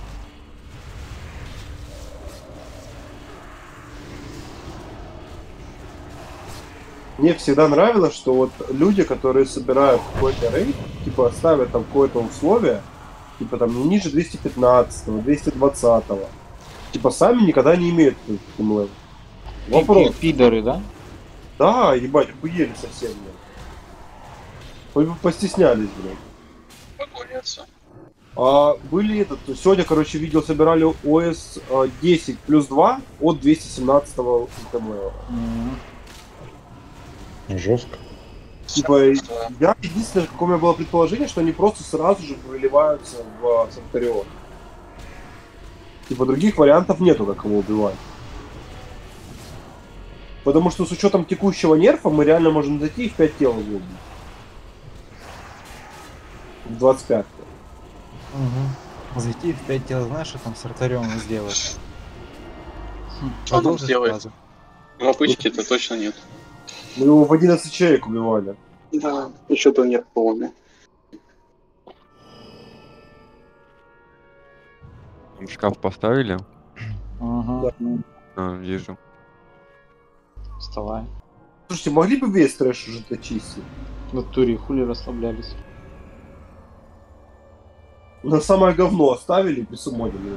Мне всегда нравилось, что вот люди, которые собирают какой-то рейд, типа ставят там какое-то условие, типа там не ниже 215-го, 220-го, типа сами никогда не имеют таким левел. Вопрос. Пидоры, да? Да, ебать, охуели совсем, блин. Хоть бы постеснялись, блин. Погоняться. А были этот, сегодня, короче, видео собирали ОС 10 плюс 2 от 217-го ТМ. Жестко. Типа, я единственное, какое у меня было предположение, что они просто сразу же выливаются в Санктарион. Типа, других вариантов нету, как его убивать. Потому что с учетом текущего нерфа мы реально можем зайти и в 5 тел убить. В 25. Угу. Зайти в 5 тел, знаешь, что там с артарем сделать? Что он Продолжишь сделает? фразу? В обычке-то точно нет. Мы его в 11 человек убивали. Да, еще то нет, по-моему. Шкаф поставили? Ага. Вижу. Вставай. Слушайте, могли бы весь трэш уже дочистить? В натуре хули расслаблялись. На самое говно оставили и присуммонили.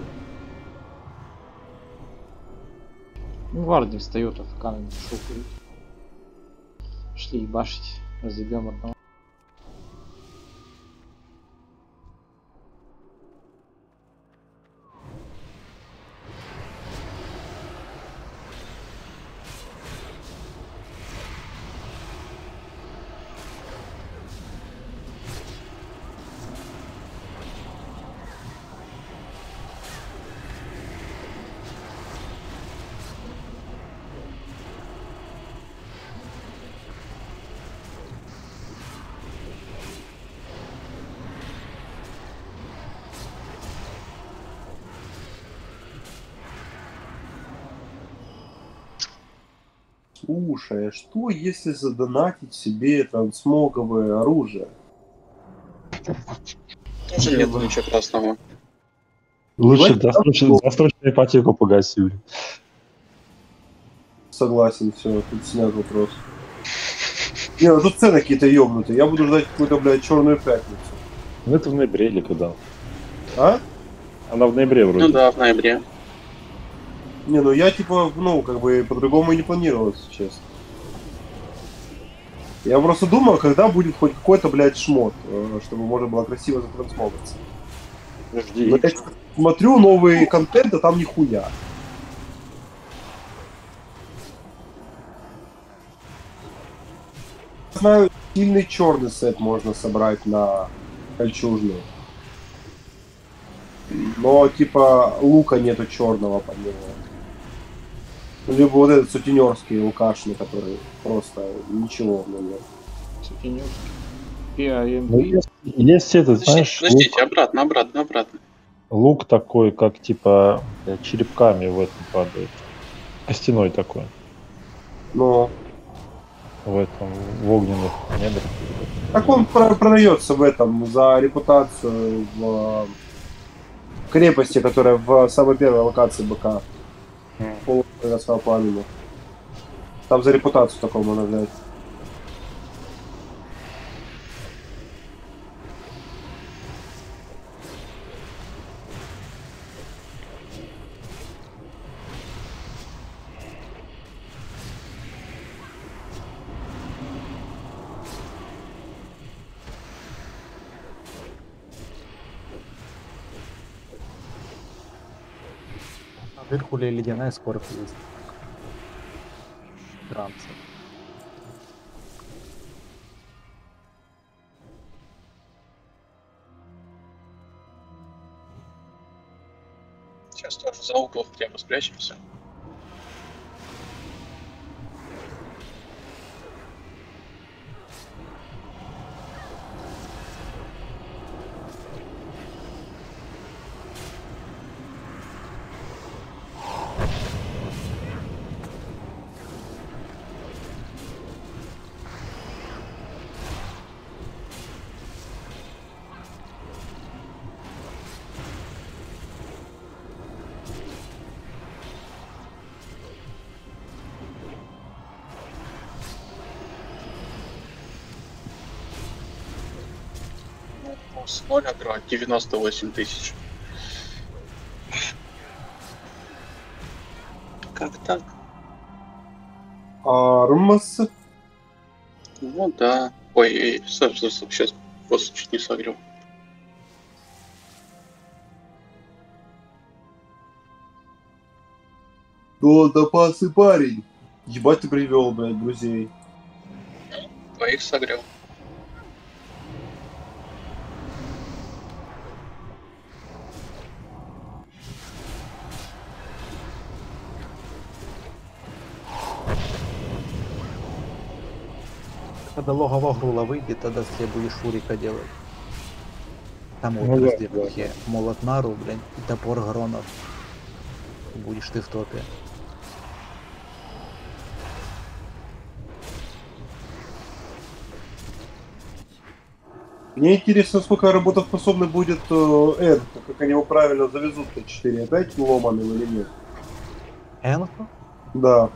Ну, Варди встает, а ФК не пошел курить. Шли ебашить. Разъебем одного. Слушай, а что если задонатить себе трансмоговое оружие? Тоже нет ничего красного. Лучше Давайте досрочную ипотеку погасили. Согласен, все, тут снят вопрос. Не, ну тут цены какие-то ёбнутые. Я буду ждать какую-то, блядь, черную пятницу. Ну это в ноябре или когда? А? Она в ноябре вроде. Ну да, в ноябре. Не, ну я типа, ну, как бы по-другому и не планировал, если честно. Я просто думал, когда будет хоть какой-то, блядь, шмот, чтобы можно было красиво затрансмогаться. Жди. Но я смотрю новый контент, а там нихуя. Знаю, сильный черный сет можно собрать на кольчужную. Но типа лука нету черного под него. Либо вот этот сутенерский лукашный, который просто ничего в нем нет. Сутенёрский. Ну, PIMP. есть этот, знаешь, Подождите, обратно. лук такой, как типа черепками в этом падает. Костяной такой. Но В этом, в огненных недрах. так он продается в этом за репутацию в крепости, которая в самой первой локации БК. Полугородского пламени. Там за репутацию такого можно взять. Наверху ледяная скорость есть. Транса. Сейчас тоже за угол хотя бы спрячемся. С 0 агро 98 тысяч. Как так? Армс. Ну да. Ой, стоп, сейчас босс чуть не согрел. О, запасы, парень. Ебать ты привел, блядь, друзей. Двоих согрел. Когда логово Грула выйдет, тогда себе будешь Шурика делать. Там вот Ну да, раздевухе молот Нару, блядь, и топор Гронов. Будешь ты в топе. Мне интересно, сколько работоспособный будет Эд, как они его правильно завезут Т4, опять ломаным или нет? Энхо? Да.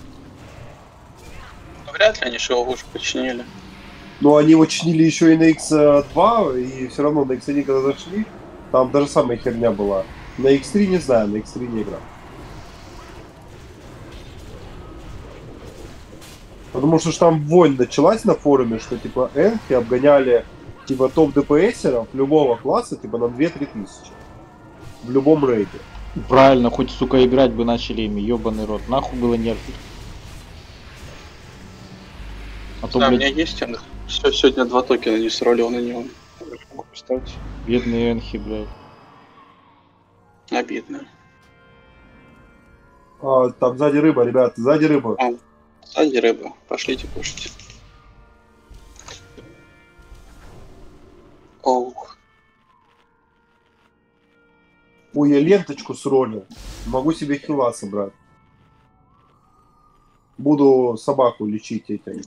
Вряд ли они Шиогу уже починили. Но они его чинили еще и на X2, и все равно на X1, когда зашли, там даже самая херня была. На X3 не знаю, на X3 не играл. Потому что ж там вонь началась на форуме, что типа энхи обгоняли типа топ ДПСеров любого класса типа на 2-3 тысячи. В любом рейде. Правильно, хоть, сука, играть бы начали ими, ёбаный рот. Нахуй было нерфить. А то, Да, у меня блядь, есть энх. Все, сегодня 2 токена не сролил на него. Могу поставить. бедные энхи, блядь. Обидно. А, там сзади рыба, ребята, сзади рыба. А, сзади рыба. Пошлите кушать. Оу. Ой, я ленточку сролил. Могу себе хила собрать. Буду собаку лечить этим.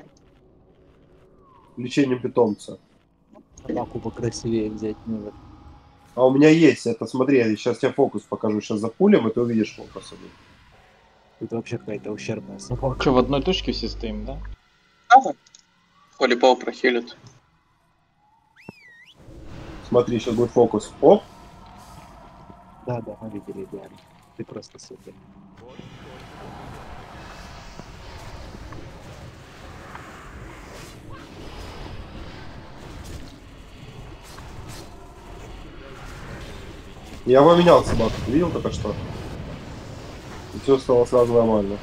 Лечением питомца. Собаку покрасивее взять, не А у меня есть это, смотри, сейчас тебе фокус покажу. Сейчас запулим, и ты увидишь фокус. Это вообще какая-то ущербная собака. Че, в одной точке все стоим, да? Волейбол прохилит. Смотри, сейчас будет фокус. Оп. Да, мы видели идеально. Ты просто супер. Я поменял собаку, ты видел только что? И все стало сразу нормально.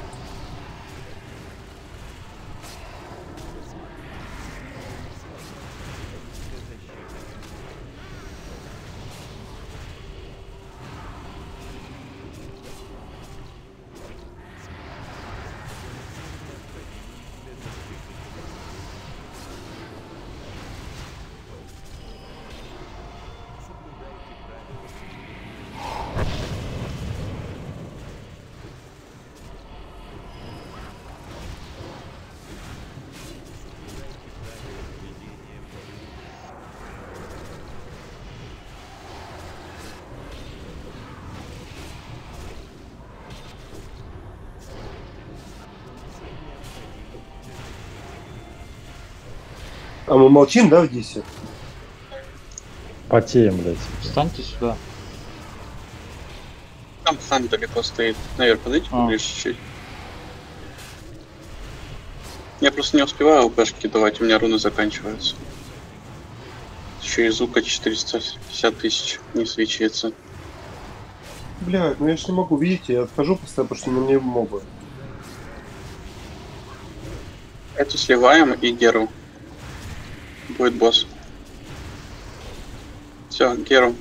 А мы молчим, да, в Дисе? Потеем, блядь. Встаньте сюда. Там хан далеко стоит. Наверх, подойдите поближе чуть-чуть. Я просто не успеваю УПшки давать, у меня руны заканчиваются. Еще и звука 450 тысяч не свечается. Блядь, ну я ж не могу, видите, я отхожу постоянно, потому что на мне мобы. Эту сливаем и Геру. Будет босс. Все, Геру.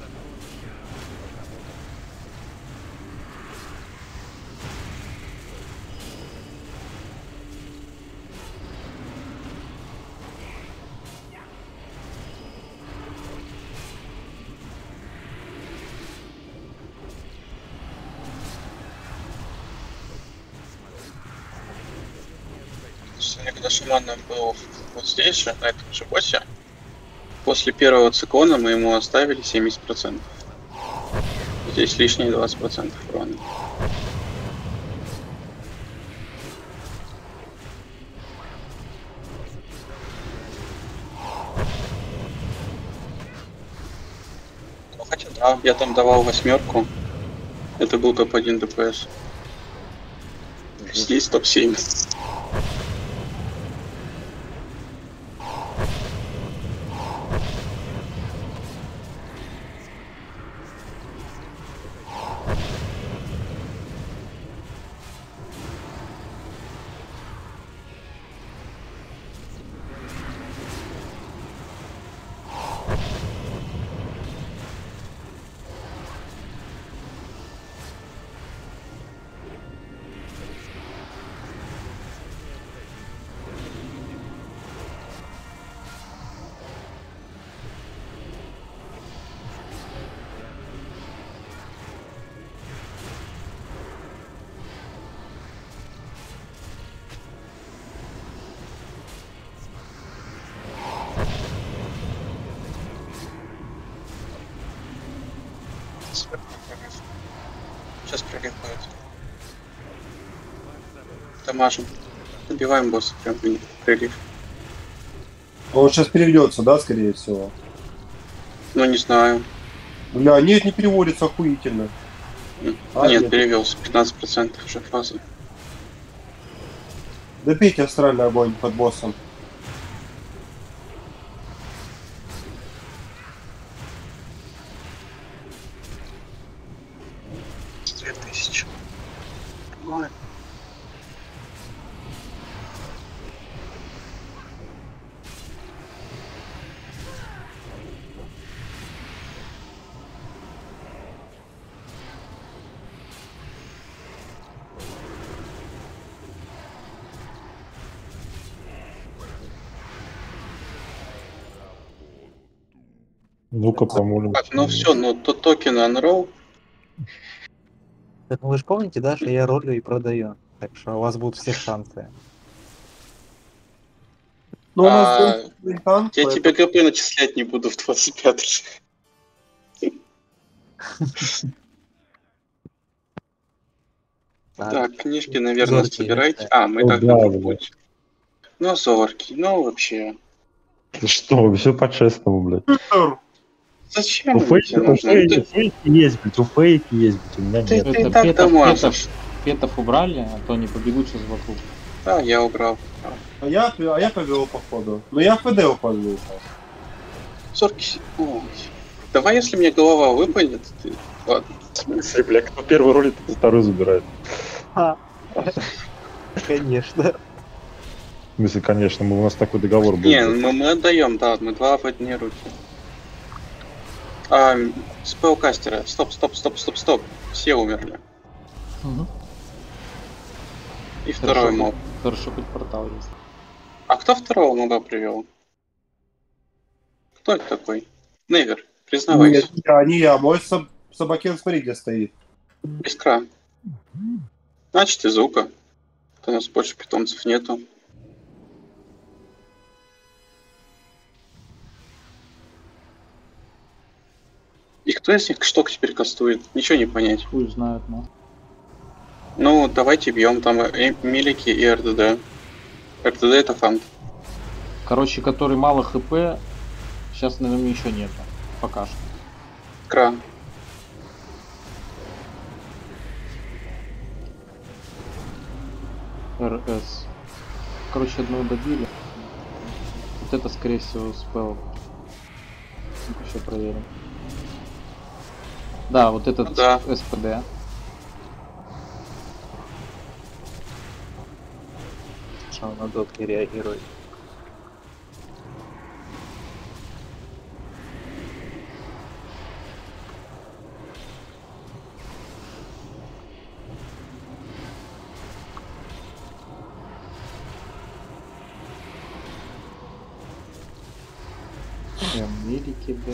Я когда шаманом был вот здесь же, на этом же боссе, после первого циклона мы ему оставили 70%. Здесь лишние 20% урона. Ну, хотя да, я там давал 8. Это был топ-1 ДПС. Здесь топ-7. Сейчас прилипает. Дамажим. Добиваем босса прям в прилив. Он сейчас переведется, да, скорее всего? Ну, не знаю. Бля, нет, не переводится охуительно. Нет, нет. перевелся. 15% уже фаза. Добейте астральный огонь под боссом. С 2000. Ой. Ну-ка, помолимся. Так, ну все, ну то токен unroll. Так, ну вы же помните, да, что я ролю и продаю. Так что у вас будут все шансы. Ну, у нас А, был танк, Я тебе поэтому- ГП начислять не буду в 25. Так, книжки, наверное, Зоркий, собирайте. да. Мы Ну так да, должны да. быть. Ну, зоркий, ну вообще. Ты что, все по-честному, блядь. Зачем У они тебе нужны? Ну, фейки есть, блядь, у фейки есть, блядь, у меня Ты- нет. ты- Это так петов, дамажишь. петов убрали, а то они побегут сейчас вокруг. Да, я убрал. А я повел походу. Но я ФД упаду. Зоркий. Ой. Давай, если мне голова выпадет, ты... Ладно. В смысле, бля, кто первый ролит, тот второй забирает. Конечно. В смысле, конечно, у нас такой договор был. Не, мы отдаем, да, мы два в одни руки. Спелкастеры. Стоп. Все умерли. Угу. И второй моб. Хорошо, хоть портал есть. А кто второго моба привел? Кто это такой? Невер, признавайся. Нет, не я. Мой собакен, смотри, где стоит. Искра. Значит, из звука. У нас больше питомцев нету. И кто из них что теперь кастует? Ничего не понять. Хуй знает, но. Ну, давайте бьем там Милики и РДД. РДД это фант. Короче, который мало хп, сейчас, наверное, еще нету. Пока что. Кра. РС. Короче, одного добили. Вот это, скорее всего, спел. Еще проверим. Да, вот этот Да. СПД. Что он на дотке реагирует. Америки, блядь.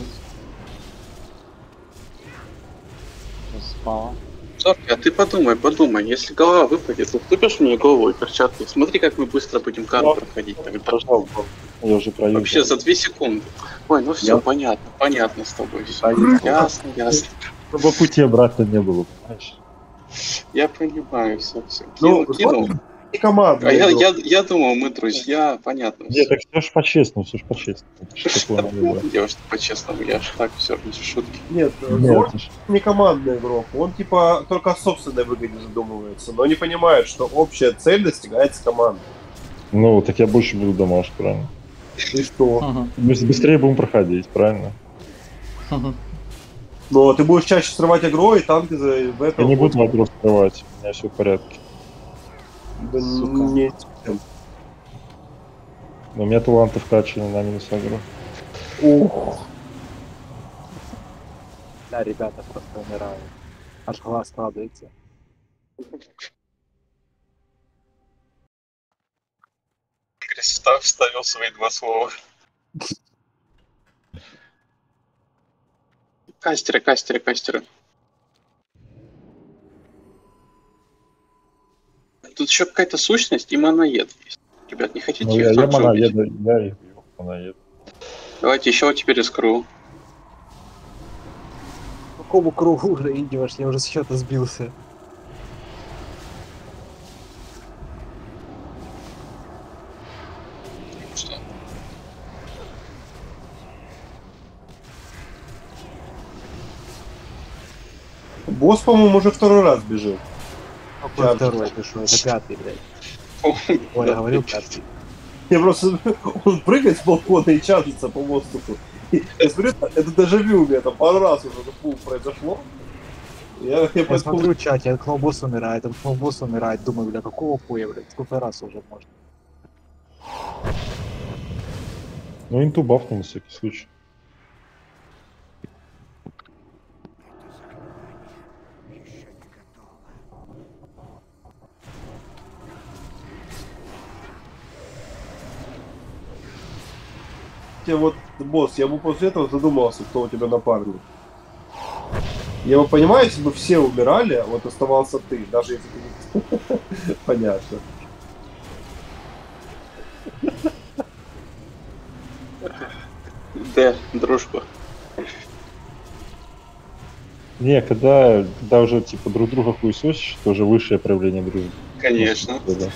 Спала. Зорки, а ты подумай, если голова выпадет, уступишь мне голову и перчатки? Смотри, как мы быстро будем карту проходить тогда. Пожалуйста, я уже проехал. Вообще за 2 секунды. Ой, ну все, Я- понятно с тобой. Всё. Понятно. Ясно. Чтобы пути обратно не было, понимаешь? Я понимаю, все. Ну, Кинул. Не команда. А я думал, мы друзья, понятно. Нет, так все ж по-честному, все ж по-честному. Что такое надо было? Девушка, по-честному, я ж так все, не шутки. Нет, Нет, Зорк это ж- не командный игрок. Он типа только о собственной выгоде задумывается, но не понимает, что общая цель достигается командой. Ну, так я больше буду домашь, правильно? И что? Ага. Быстрее будем проходить, правильно? Ага. Но ты будешь чаще срывать игру, и танки в Я этом... не буду вопрос скрывать, у меня все в порядке. Да Сука. не- Но у меня таланты вкачаны на минус агро. Ух. Да, ребята просто умирают. Аж глаз радуется. Вставил свои 2 слова. Кастеры. Тут еще какая-то сущность и маноед есть. Ребят, не хотите Ну, их я также убить? моноеда, я их бью, моноед. Давайте еще теперь искру. По какому кругу уже идешь? Я уже с счета сбился. Босс, по-моему, уже второй раз бежит. Какой Чарджер. второй, ты что, это пятый, блядь. Ой, я говорил пятый. Я просто... Он прыгает с балкона и чатится по воздуху. И я смотрю, это дежавю у меня там пару раз уже произошло. Я Я смотрю в чате, окно босс умирает, окно босс умирает. Думаю, бля, какого хуя, блядь, сколько раз уже можно. Ну, инту бафнул на всякий случай. Вот, босс, я бы после этого задумался, кто у тебя напарник. Я бы понимаю, если бы все умирали, а вот оставался ты, даже если ты не... Понятно. Да, дружба. Не, когда уже типа друг друга хуесосишь, это уже высшее проявление дружбы. Конечно. Да.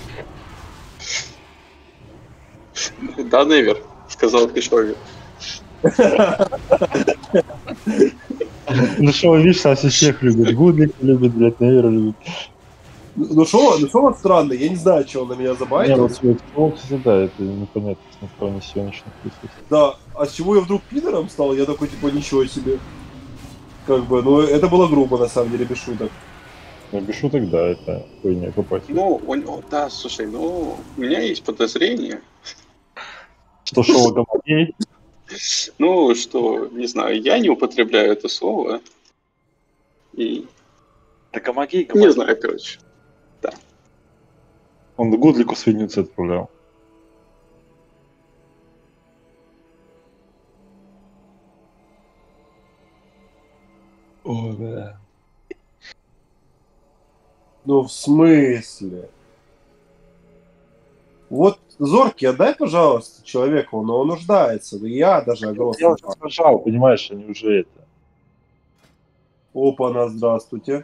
Да, Невер, сказал Пешовик. Ну что, видишь, нас всех любит. Гудлик любит, блядь, Невера любит. Ну что вот странно, я не знаю, чего он на меня Не, забайтил. вот, да, это непонятно, на фоне съемочных присутствий. Да, а с чего я вдруг пидором стал, я такой, типа, ничего себе. Как бы, ну это было грубо, на самом деле, без шуток. Ну, без шуток, да, это хуйня купать. Ну, да, слушай, ну, у меня есть подозрение. Что шоу гомогей? Ну, что, не знаю, я не употребляю это слово. И Да гомогей, не знаю, короче. Он Гудлику свинницу отправлял. О, да. Ну, в смысле? Вот, Зорки, отдай, пожалуйста, человеку, он нуждается. Да я даже огрос. Я уже сажал, понимаешь, они уже это. Опа-на, здравствуйте.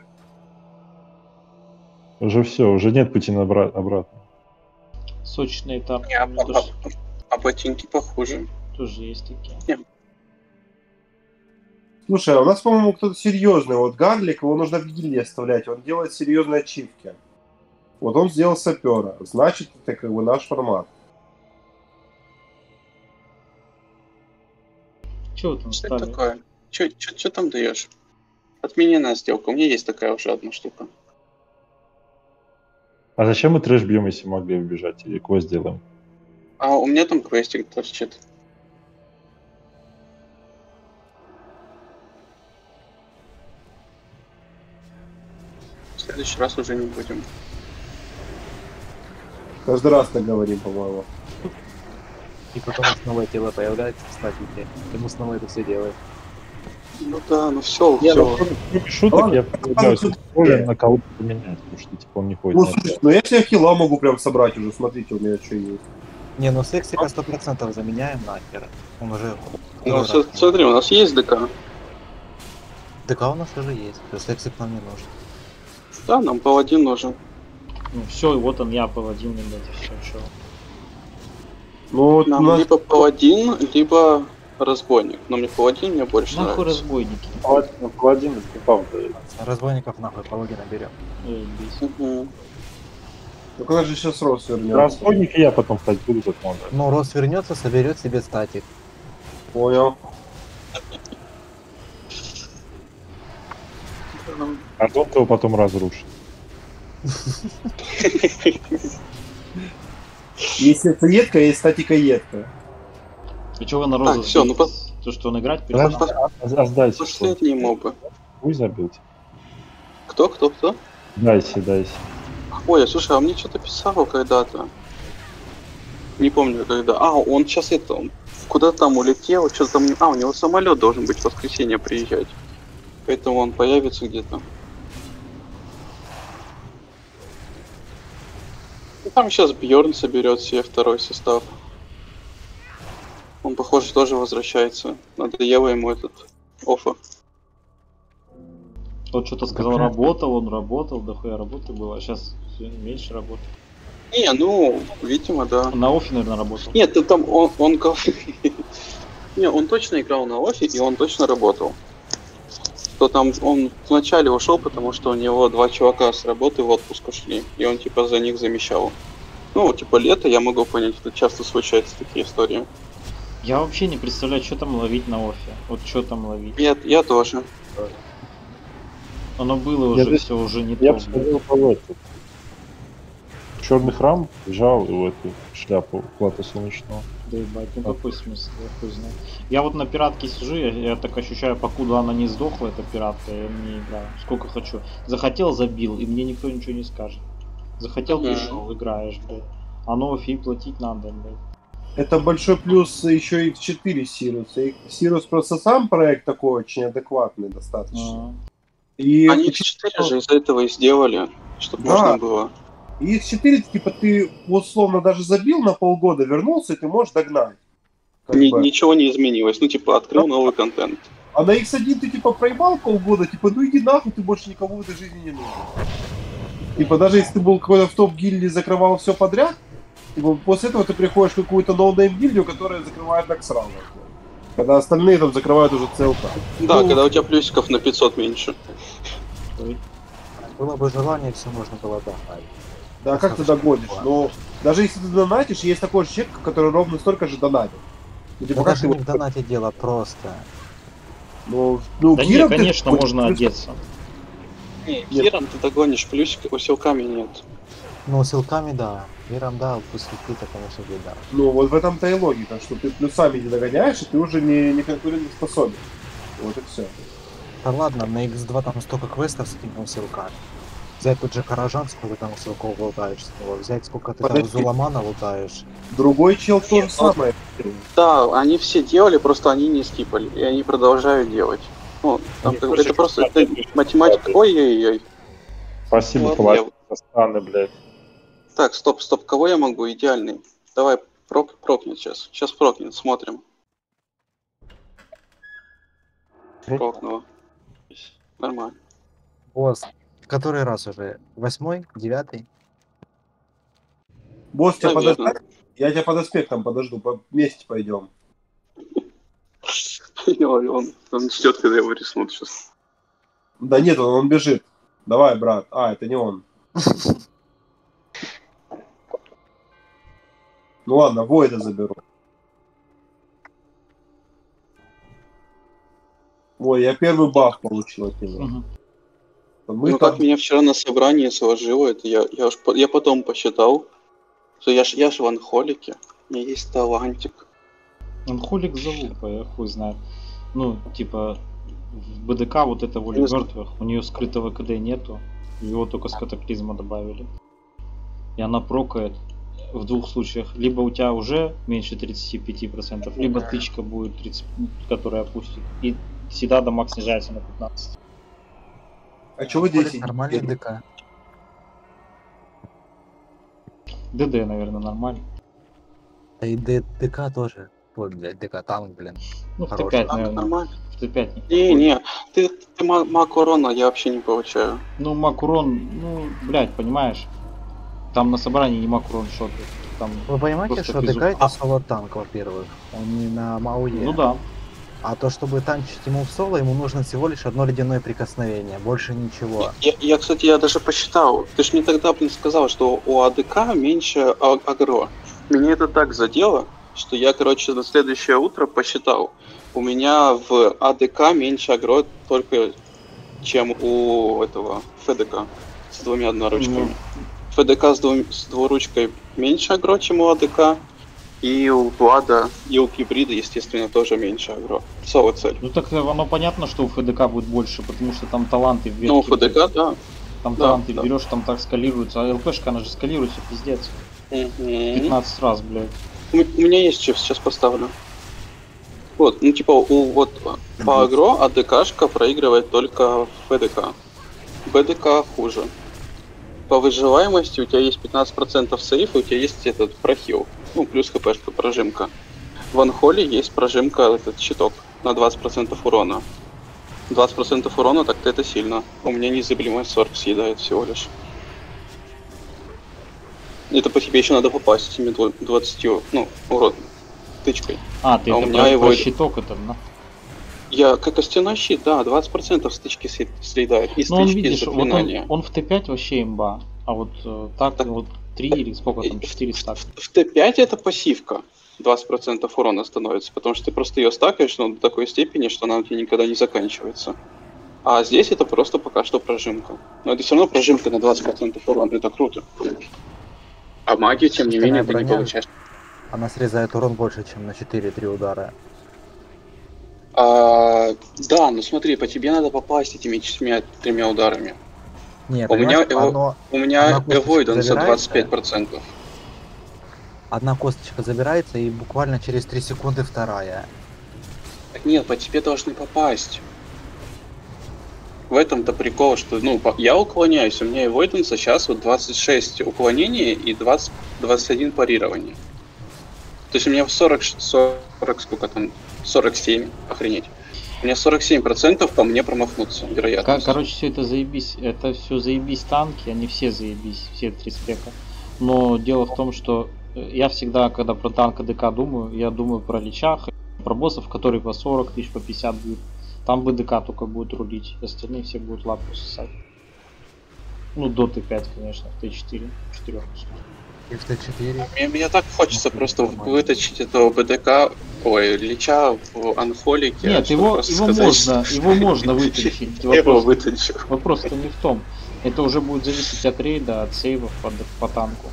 Уже все, уже нет пути обратно. Сочные тапки Не, у меня тоже, а ботинки похуже. тоже есть такие. Слушай, а у нас, по-моему, кто-то серьезный. Вот Гарлик, его нужно в гильдии оставлять. Он делает серьезные ачивки. Вот он сделал сапера. Значит, это как бы наш формат. Чего вы там Что это стали? такое? Че там даешь? Отмененная сделка. У меня есть такая уже одна штука. А зачем мы трэш бьем, если могли убежать? Или квест сделаем? А у меня там квестик торчит. В следующий раз уже не будем. Каждый раз так говорим, по-моему. И потом снова тело появляется, кстати, блядь. Ему снова это все делает. Ну да, ну все, Не, ну, все. кроме шуток, Ладно. я предлагаю Соля на кого-то поменять, потому что типа он не ходит Ну, на это. слушай, ну я себе хила могу прям собрать уже. Смотрите, у меня что есть. Не, ну сексика 100% заменяем нахер. Он уже... Ну, смотри, у нас есть ДК. ДК у нас уже есть, то сексик нам не нужен. Да, нам паладин нужен. Ну все, вот он, я паладин, блядь, все, что. Ну, вот у Нам нас... либо паладин, либо разбойник. Но мне паладин мне больше Нахуй нравится. разбойники. Паладин типа дает. Разбойников нахуй паладина берем. Заебись. Мгм. Ну, когда же сейчас Рос вернется? Разбойники я потом ходить буду как надо. Ну, Рос вернется, соберет себе статик. Понял. А тот его потом разрушит. Есть сердцеедка, есть статика едка. И чего вы на розу? Так, всё, ну То, что он играть Подожди, перестал? а сдайся, что? Последние мобы. Хуй забил. Кто? Дайся. Ой, слушай, а мне что-то писал когда-то. Не помню когда. А, он сейчас он куда-то там улетел, что-то там... А, у него самолет должен быть в воскресенье приезжать. Поэтому он появится где-то. Ну, там сейчас Бьорн соберет себе второй состав. Он, похоже, тоже возвращается. Надоело ему этот оффа. Тот что-то сказал, Какая? он работал, дохуя работы было, а сейчас меньше работы. Не, ну, видимо, да. Он на оффе, наверное, работал. Нет, ты там Не, он точно играл на оффе, и он точно работал. то там он вначале ушел, потому что у него 2 чувака с работы в отпуск ушли, и он типа за них замещал. Ну, типа лето, я могу понять, это часто случаются такие истории. Я вообще не представляю, что там ловить на офе. Вот что там ловить. Я тоже. Оно было Я уже, бы- все уже не Я то. бы сходил по лету. Черный храм взял в эту шляпу плата солнечного. Да ебать, ну какой смысл, я хуй знаю. Я вот на пиратке сижу, я так ощущаю, покуда она не сдохла, эта пиратка, я не играю. Сколько хочу. Захотел, забил, и мне никто ничего не скажет. Захотел, пришел, играешь, блядь. А новый фи платить надо, блядь. Это большой плюс еще и в 4 Сируса. Сирус просто сам проект такой очень адекватный достаточно. И Они X4 же из-за этого и сделали, чтобы Да. можно было. И X4, типа, ты условно даже забил на полгода, вернулся, и ты можешь догнать. Как бы. Ничего не изменилось. Ну, типа, открыл новый контент. А на X1 ты, типа, проебал полгода, типа, ну иди нахуй, ты больше никому в этой жизни не нужен. Типа, даже если ты был какой-то в топ-гильдии, закрывал все подряд, типа, после этого ты приходишь в какую-то ноунейм-гильдию, которая закрывает так сразу. Когда остальные там закрывают уже ЦЛК. Да, Ну, когда у тебя плюсиков на 500 меньше. Было бы желание, все можно было догнать. Да, как ты догонишь? Но даже если ты донатишь, есть такой же человек, который ровно столько же донатит. Ну, типа, Да как даже ты не вот- в донате дело, просто. ну, Да не, Гиром ты конечно, хоть можно плюс- одеться. Не, Хиром ты догонишь, плюсиков у силками нет. Ну, силками да. Миром да, пусть это, конечно, беда. Ну, вот в этом-то и логика, что ты плюсами не догоняешь, и ты уже не конкурентоспособен. Вот и все. Да ладно, на X2 там столько квестов с этими силками. Взять тот же Каражан, сколько там силков лутаешь с него, взять сколько ты там Подожди. Зуламана лутаешь. Другой чел то же самое. Да, они все делали, просто они не скипали. И они продолжают делать. Ну, там, Они как бы, просто это просто кстати, это математика. Ой-ой-ой. Спасибо, Ладно, товарищ Кастаны, блядь. Так, стоп, кого я могу? Идеальный. Давай, прокнет сейчас. Сейчас прокнет, смотрим. Прокнуло. Нормально. Босс, который раз уже? 8-й? 9-й? Босс, тебя Наверное. подождать? Я тебя под аспектом подожду, вместе пойдем. Он ждет, когда его рискнут сейчас. Да нет, он бежит. Давай, брат. А, это не он. Ну ладно, Войда заберу. Ой, я первый баф получил от него. Мгм. Мы Ну там... как меня вчера на собрании сложило, это я потом посчитал, что я ж в анхолике, у меня есть талантик. Он хулик залупа, я хуй знает. Ну, типа, в БДК вот это воля Не знаю. мертвых, у нее скрытого КД нету, его только с катаклизма добавили. И она прокает в двух случаях. Либо у тебя уже меньше 35%, либо тычка будет 30, которая опустит. И всегда дамаг снижается на 15. А чего 10? Нормальный ДК. ДД, наверное, нормально. Да и ДК тоже. Ой, блядь, ДК танк, блин. Ну, в Хороший. Т5, наверное. Нормально. В Т5 не. Не, ты маг урона я вообще не получаю. Ну, Макурон, ну, блядь, понимаешь? Там на собрании не Макурон шоты. Там, Вы понимаете, Просто что физу. ДК это соло-танк, во-первых. Он не на МАУЕ. ну да. А то, чтобы танчить ему в соло, ему нужно всего лишь одно ледяное прикосновение, больше ничего. Кстати, я даже посчитал. Ты ж мне тогда, блин, сказал, что у АДК меньше агро. Меня это так задело, что я, короче, на следующее утро посчитал. У меня в АДК меньше агро только, чем у этого ФДК с двумя одноручками. ФДК с двуручкой меньше агро, чем у АДК. И у Влада, и у Гибрида, естественно, тоже меньше агро. Соло цель. Ну так оно понятно, что у ФДК будет больше, потому что там таланты в Ну, у ФДК, да. Там да, таланты да. берешь, там так скалируется. А ЛПшка, она же скалируется, пиздец. Мгм. 15 раз, блядь. У меня есть чип, сейчас поставлю. Вот, ну типа вот по агро АДКшка проигрывает только в ФДК. БДК хуже. По выживаемости у тебя есть 15% сейф, и у тебя есть этот прохил. Ну, плюс хпшка, прожимка. В анхоле есть прожимка, этот щиток на 20% урона. 20% урона, так-то это сильно. У меня незыблемость 40 съедает всего лишь. Это по тебе еще надо попасть этими 20, ну, урон, тычкой. А, ты А у это меня про его- щиток это, да? Я как костяной щит, да, 20% стычки съедает. И Ну он, стычки, и видишь, вот заклинания. он в Т5 вообще имба, а вот так Так, вот 3 или сколько там, В 4 стак. в Т5 это пассивка. 20% урона становится, потому что ты просто ее стакаешь, но до такой степени, что она у тебя никогда не заканчивается. А здесь это просто пока что прожимка. Но это все равно прожимка на 20% урона, это круто. А магию, тем не менее, ты не Броня, получаешь. она срезает урон больше, чем на 4-3 удара. Да, ну смотри, по тебе надо попасть этими 4-3 ударами. Не, У меня, понимаешь, у меня одна косточка Avoidance забирается. 25%. одна косточка забирается, и буквально через 3 секунды вторая. Так нет, по тебе должны попасть. В этом-то прикол, что, ну, я уклоняюсь, у меня Avoidance сейчас вот 26 уклонений и 21 парирование. То есть у меня в 40 сколько там, 47, охренеть. У меня 47% по мне промахнуться, вероятно. Короче, все это заебись, это все заебись танки, они все заебись, все 3 спека. Но дело в том, что я всегда, когда про танк ДК думаю, я думаю про личах, про боссов, которые по 40 тысяч, по 50 будут. Там БДК только будет рулить, остальные все будут лапу сосать. Ну, до Т5, конечно, в Т4, 4. И в Т4. Мне так хочется просто вытащить этого БДК, ой, Лича в анхолике. Нет, его можно вытащить. Я его вытащу. Вопрос-то не в том. Это уже будет зависеть от рейда, от сейвов по танку.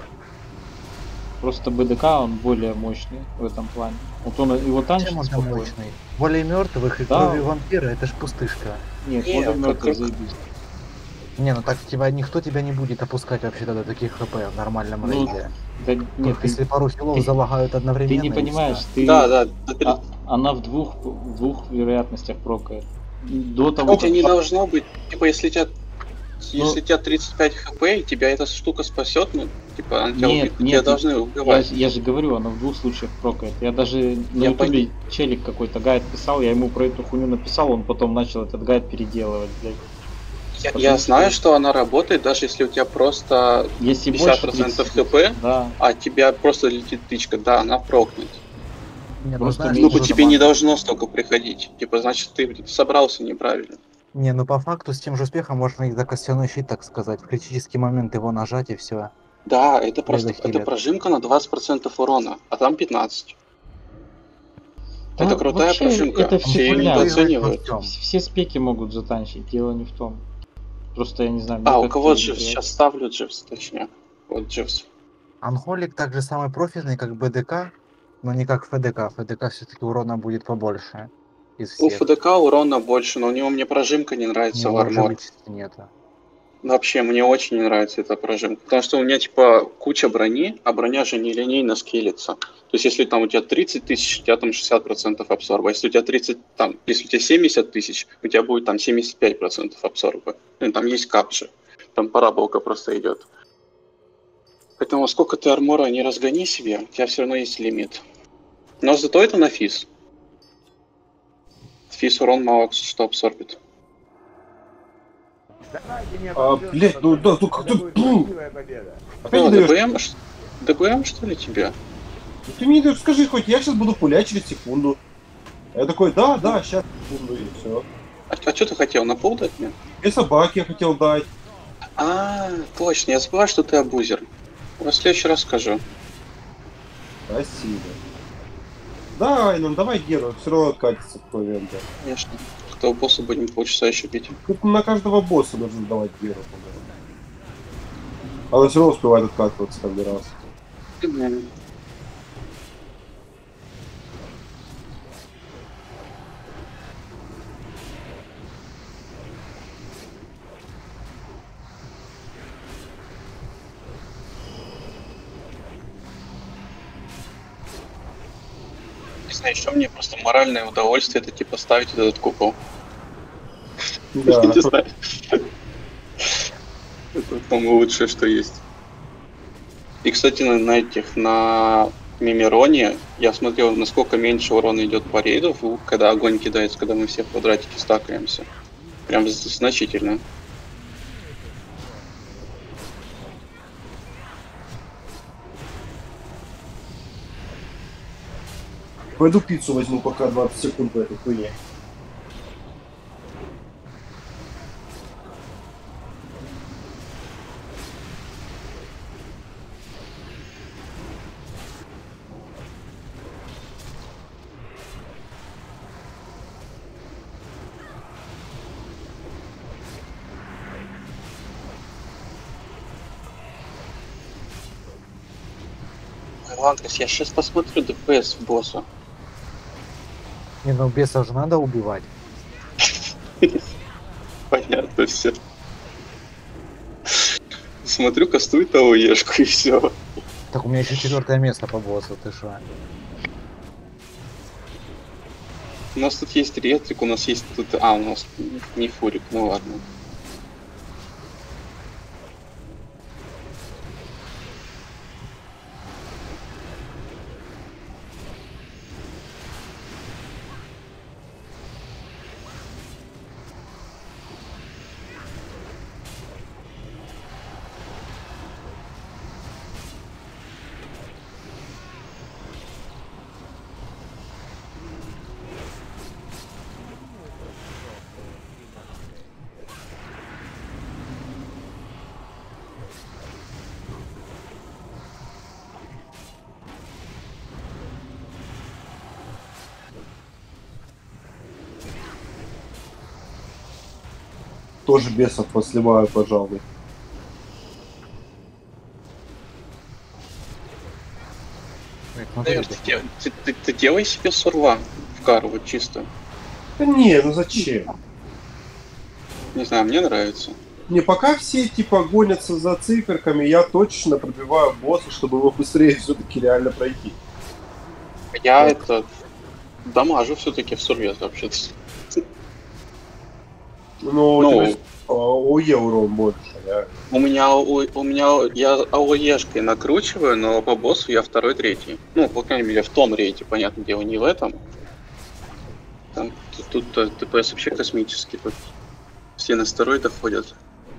Просто БДК, он более мощный в этом плане. Вот он его танчит Чем он там спокойно. мощный? Более мертвых и Да. крови вампира, это ж пустышка. Нет, Не, более мертвый как- заебись. Не, ну так никто тебя не будет опускать вообще-то до таких хп в нормальном Ну, рейде. Да, нет, Только если пару хилов ты- залагают ты одновременно. не и понимаешь, всё. ты... Да, Она в двух вероятностях прокает. До у того, тебя не должно быть, типа, если у тебя Ну- у тебя 35 хп, и тебя эта штука спасет, ну, типа, она тебя Нет, тебя нет, должны убивать. я же говорю, она в двух случаях прокает. Я даже на Я ютубе челик какой-то гайд писал, я ему про эту хуйню написал, он потом начал этот гайд переделывать, блядь. Я потому знаю, что- что она работает, даже если у тебя просто Если 50% больше 30, хп, да. а тебя просто летит тычка, да, она прокнет. Не, ну, Просто знаешь, Ну, по тоже тебе не мало. должно столько приходить. Типа, значит, ты собрался неправильно. Не, ну по факту с тем же успехом можно и за костяной щит, так сказать. В критический момент его нажать и все. Да, это просто захилят. это прожимка на 20% урона, а там 15. Да, Это крутая вообще, прожимка. это все Все ее хуйня. недооценивают. Все спеки могут затанчить, дело не в том. Просто я не знаю. А, мне у как-то кого не Дживс? приятно. Сейчас ставлю Дживс, точнее. Вот Дживс. Анхолик также самый профильный, как БДК, но не как ФДК. ФДК все-таки урона будет побольше из У всех. ФДК урона больше, но у него мне прожимка не У нравится в него армор. живучести нету. Вообще, мне очень не нравится эта прожимка. Потому что у меня, типа, куча брони, а броня же не линейно скейлится. То есть, если там у тебя 30 тысяч, у тебя там 60% абсорба. Если у тебя 30, там, если у тебя 70 тысяч, у тебя будет там 75% абсорба. Ну, там есть кап же. Там параболка просто идет. Поэтому сколько ты армора не разгони себе, у тебя все равно есть лимит. Но зато это на физ. Физ урон мало что абсорбит. Блять, ну да, только ты... Опять Ну, не даешь? ДБМ, что ли, тебе? Ты мне не даешь, скажи хоть, я сейчас буду пулять через секунду. Я такой, да, сейчас секунду и все. А что ты хотел, на пол дать мне? И собаки я хотел дать. А, точно, я забываю, что ты абузер. В следующий раз скажу. Спасибо. Да, ну давай Геру, все равно откатится какой момент. Конечно. Этого босса будем полчаса еще бить. Тут на каждого босса нужно давать Геру, по-моему. Она все равно успевает откатываться каждый раз. Мгм. Не знаю, еще мне просто моральное удовольствие это типа ставить вот этот купол. Да. Не знаю. Это, по-моему, лучшее, что есть. И, кстати, на Мимироне я смотрел, насколько меньше урона идет по рейду, когда огонь кидается, когда мы все в квадратике стакаемся. Прям значительно. Пойду пиццу возьму пока 20 секунд по этой хуйне. Ланкас, я сейчас посмотрю ДПС босса. Не, ну бесов же надо убивать. Понятно все. Смотрю, кастует того ешку и все. Так у меня еще 4 место по боссу, ты шо? У нас тут есть ретрик, у нас есть тут... А, у нас не фурик, ну ладно. Тоже бесов посливаю, пожалуй. Наверное, ты делай себе сурва в кару, вот чисто. Да не, ну зачем? Не знаю, мне нравится. Не, пока все типа гонятся за циферками, я точно пробиваю босса, чтобы его быстрее все-таки реально пройти. Я это... дамажу все-таки в сурве вообще-то. Ну, Ну, тебе ОЕ урон больше, да? у меня я АОЕшкой накручиваю, но по боссу я второй, третий. Ну, по крайней мере, в том рейде, понятное дело, не в этом. Там, тут ДПС вообще космический, тут все на стероидах ходят.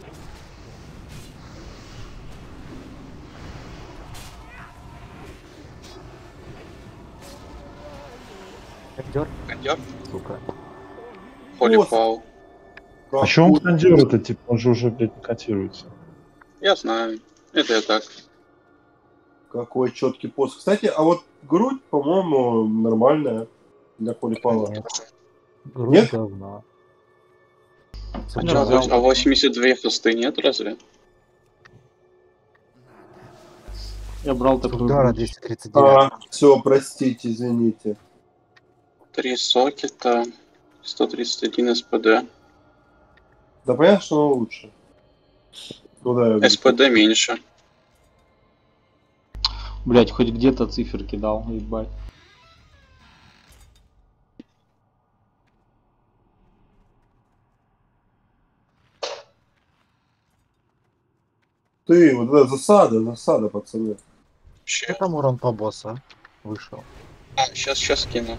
Кондер? Кондер, Сука. Holy Босс. Pau. А что он кондер-то, типа, он же уже, блядь, не котируется. Я знаю, это я так. Какой четкий пост. Кстати, а вот грудь, по-моему, нормальная для Холипала. Нет. Нет? Грудь говно. А, Не чё, взял. а 82 хосты нет разве? Я брал такую Удара грудь. 239. Все, простите, извините. 3 сокета, 131 СПД. Да понятно, что он лучше. Ну да, я говорю, СПД меньше. Блять, хоть где-то циферки дал, ебать. ты, вот эта засада, пацаны. Вообще. Что там урон по боссу вышел? А, сейчас кину.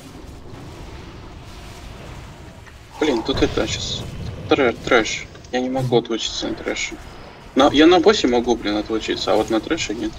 Блин, тут это сейчас трэш. Я не могу отлучиться на трэше. Я на боссе могу, блин, отлучиться, а вот на трэше нет.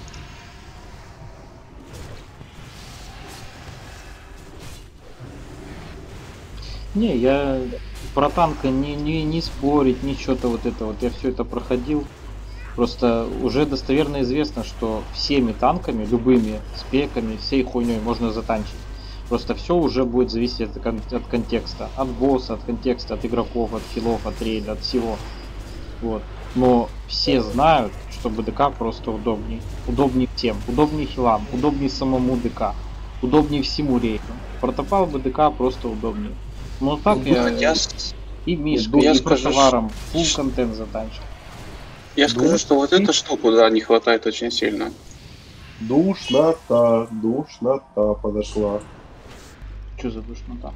Не, я про танка не спорить, ни что-то вот это вот. Я все это проходил. Просто уже достоверно известно, что всеми танками, любыми спеками, всей хуйней можно затанчить. Просто все уже будет зависеть от контекста. От босса, от контекста, от игроков, от хилов, от рейда, от всего. Вот. Но все знают, что БДК просто удобней. Удобней всем. Удобней хилам. Удобней самому ДК. Удобней всему рейду. Протопал БДК просто удобнее. Ну так я и Мишку, я и скажу, протоваром фул контент затанчил. Я скажу, что вот эту штуку, да, не хватает очень сильно. Душнота подошла. Что за душнота?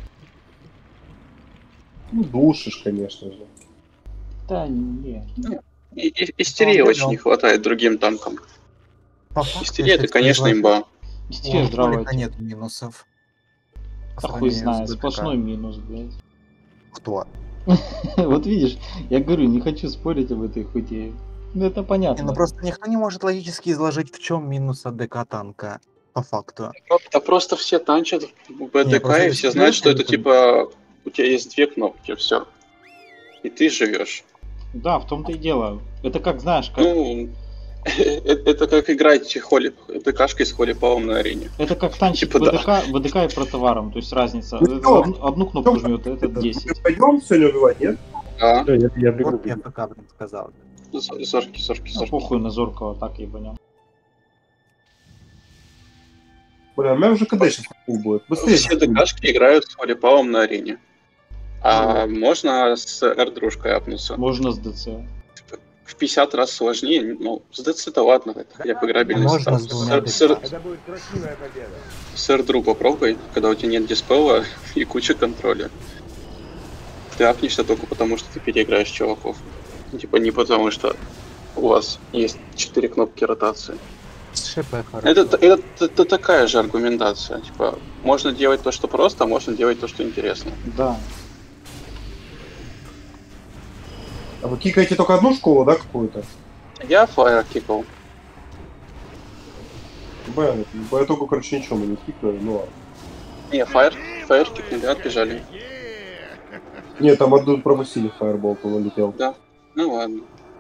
Ну, душишь, конечно же. Да не. Истерии Ну, очень не хватает другим танкам. По факту, Истерия если это, конечно, сказать, имба. Истерия у здравая. Толика нет минусов. По А хуй сравнению знает, с БДК. сплошной минус, блядь. Кто? Вот видишь, я говорю, не хочу спорить об этой хуйне. Ну это Не, понятно. ну просто никто не может логически изложить, в чем минус от ДК танка. По факту. Да просто все танчат в Не, БДК, просто и все знают, что это действительно типа у тебя есть две кнопки, все. И ты живешь. Да, в том-то и дело. Это как, знаешь, как... Ну, это как играть ДКшкой с холипалом на арене. Это как танчить типа да. БДК и протоваром, то есть разница. Ну, чё? Одну кнопку жмет, а этот 10. Мы пойдем сегодня убивать, нет? Да, Я бегу. Вот я пока, блин, сказал. зорки. Ну, похуй на Зоркого, так ебанем. Бля, у меня уже КД сейчас будет. Быстрее. Все ДКшки играют с Холипалом на арене. А можно с R-дружкой апнуться. Можно с ДЦ. В 50 раз сложнее. Ну, с ДЦ-то ладно, это хотя бы играбельный Можно состав. с двумя ДК. С R-дру попробуй, когда у тебя нет диспела и куча контроля. Ты апнешься только потому, что ты переиграешь чуваков. Типа не потому, что у вас есть 4 кнопки ротации. С ШП хорошо. Это такая же аргументация. Типа, можно делать то, что просто, а можно делать то, что интересно. Да. А вы кикаете только одну школу, да, какую-то? Я флайер кикал. Бля, по итогу, короче, ничего мы не кикнули, ну ладно. Не, фаер кикнули, отбежали. Нет, там одну пропустили, фаербол, по-моему, летел. Да. Ну ладно.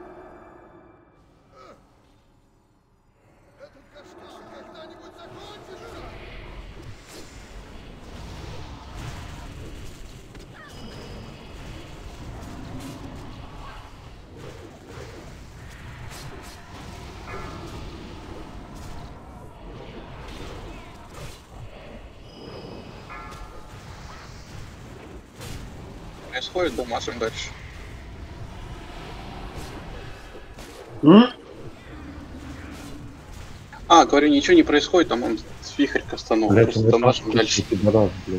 Происходит, дамажим дальше. А, говорю, ничего не происходит, там он с вихрь кастанул. Блять, Просто он дамажим дальше. пидорас, блядь.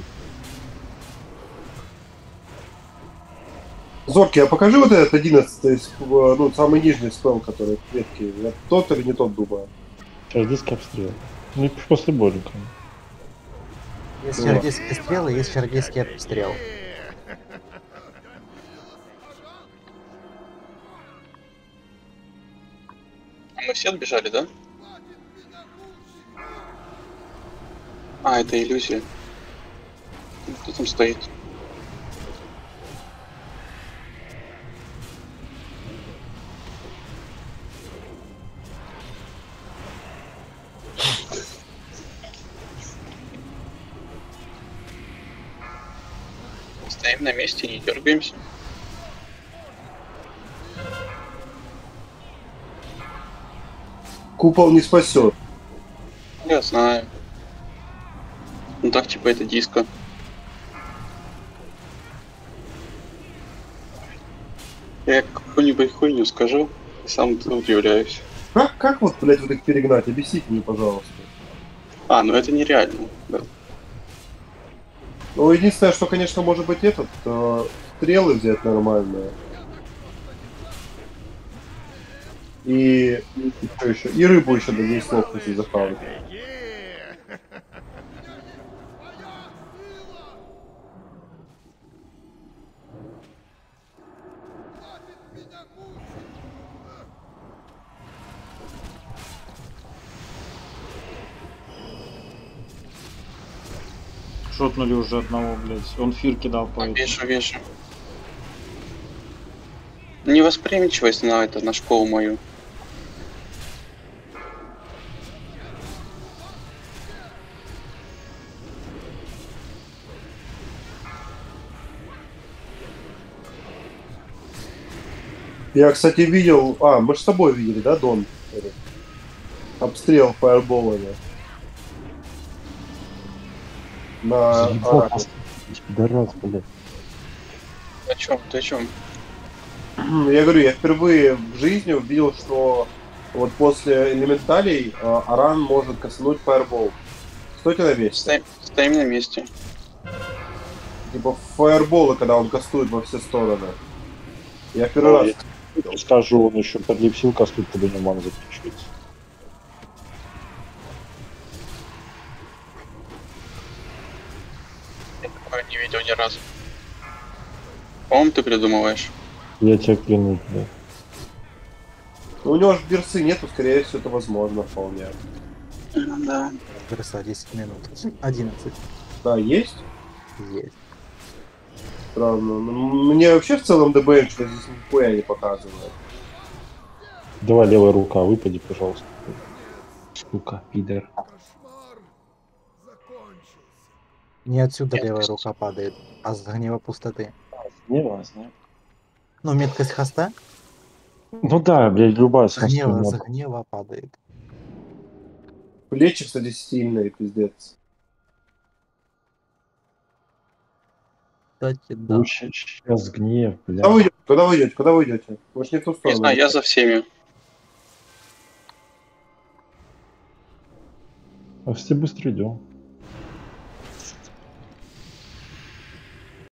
Зорки, а покажи вот этот 11-й, ну, самый нижний спел, который редкий. Я тот или не тот думаю? Чардийский обстрел. Ну и после боленька. Есть чародейские стрелы, есть чародейский обстрел. Мы все отбежали, да? А, это иллюзия. Кто там стоит? Стоим на месте, не дергаемся. Купол не спасет. Я знаю. Ну так, типа, это диско. Я какую-нибудь хуйню скажу, и сам удивляюсь. Как вот, блядь, вот их перегнать? Объясните мне, пожалуйста. А, ну это нереально. Да. Ну, единственное, что, конечно, может быть этот, стрелы взять нормальные. И что еще? И рыбу еще до 10 слов, если захавать. Шотнули уже одного, блядь. Он фир кидал по этому. Вижу. Невосприимчивость на это, на школу мою. Я, кстати, видел... А, мы же с тобой видели, да, Дон? Обстрел фаерболами. На... Пидорас, блядь. О чем? Ты о чем? Я говорю, я впервые в жизни увидел, что вот после элементалей Аран может коснуть фаербол. Стойте на месте. Стоим на месте. Типа фаерболы, когда он кастует во все стороны. Я первый раз... Я скажу, он еще подлепсил кастует, когда у него мана заканчивается. Я такое не видел ни разу. По-моему, ты придумываешь. Я тебя клянусь, блядь. Ну, у него же берсы нету, скорее всего, это возможно вполне. Да. Верса 10 минут. 11. Да, есть? Есть. Странно. Мне вообще в целом ДБН что здесь нихуя не показывает. Давай, левая рука, выпади, пожалуйста. Сука, пидор. Не отсюда Нет, левая пусть. рука падает, а с гнева пустоты. Не важно. Ну, меткость хоста Ну да, блядь, любая с гнева, смысла. с гнева падает. Плечи, кстати, стильные, пиздец. Кстати, да. Лучше сейчас гнев, бля. Куда вы идете? Куда вы идете? Куда вы идете? Вы ж не в ту Не сторону. знаю, я за всеми. А все быстро идем.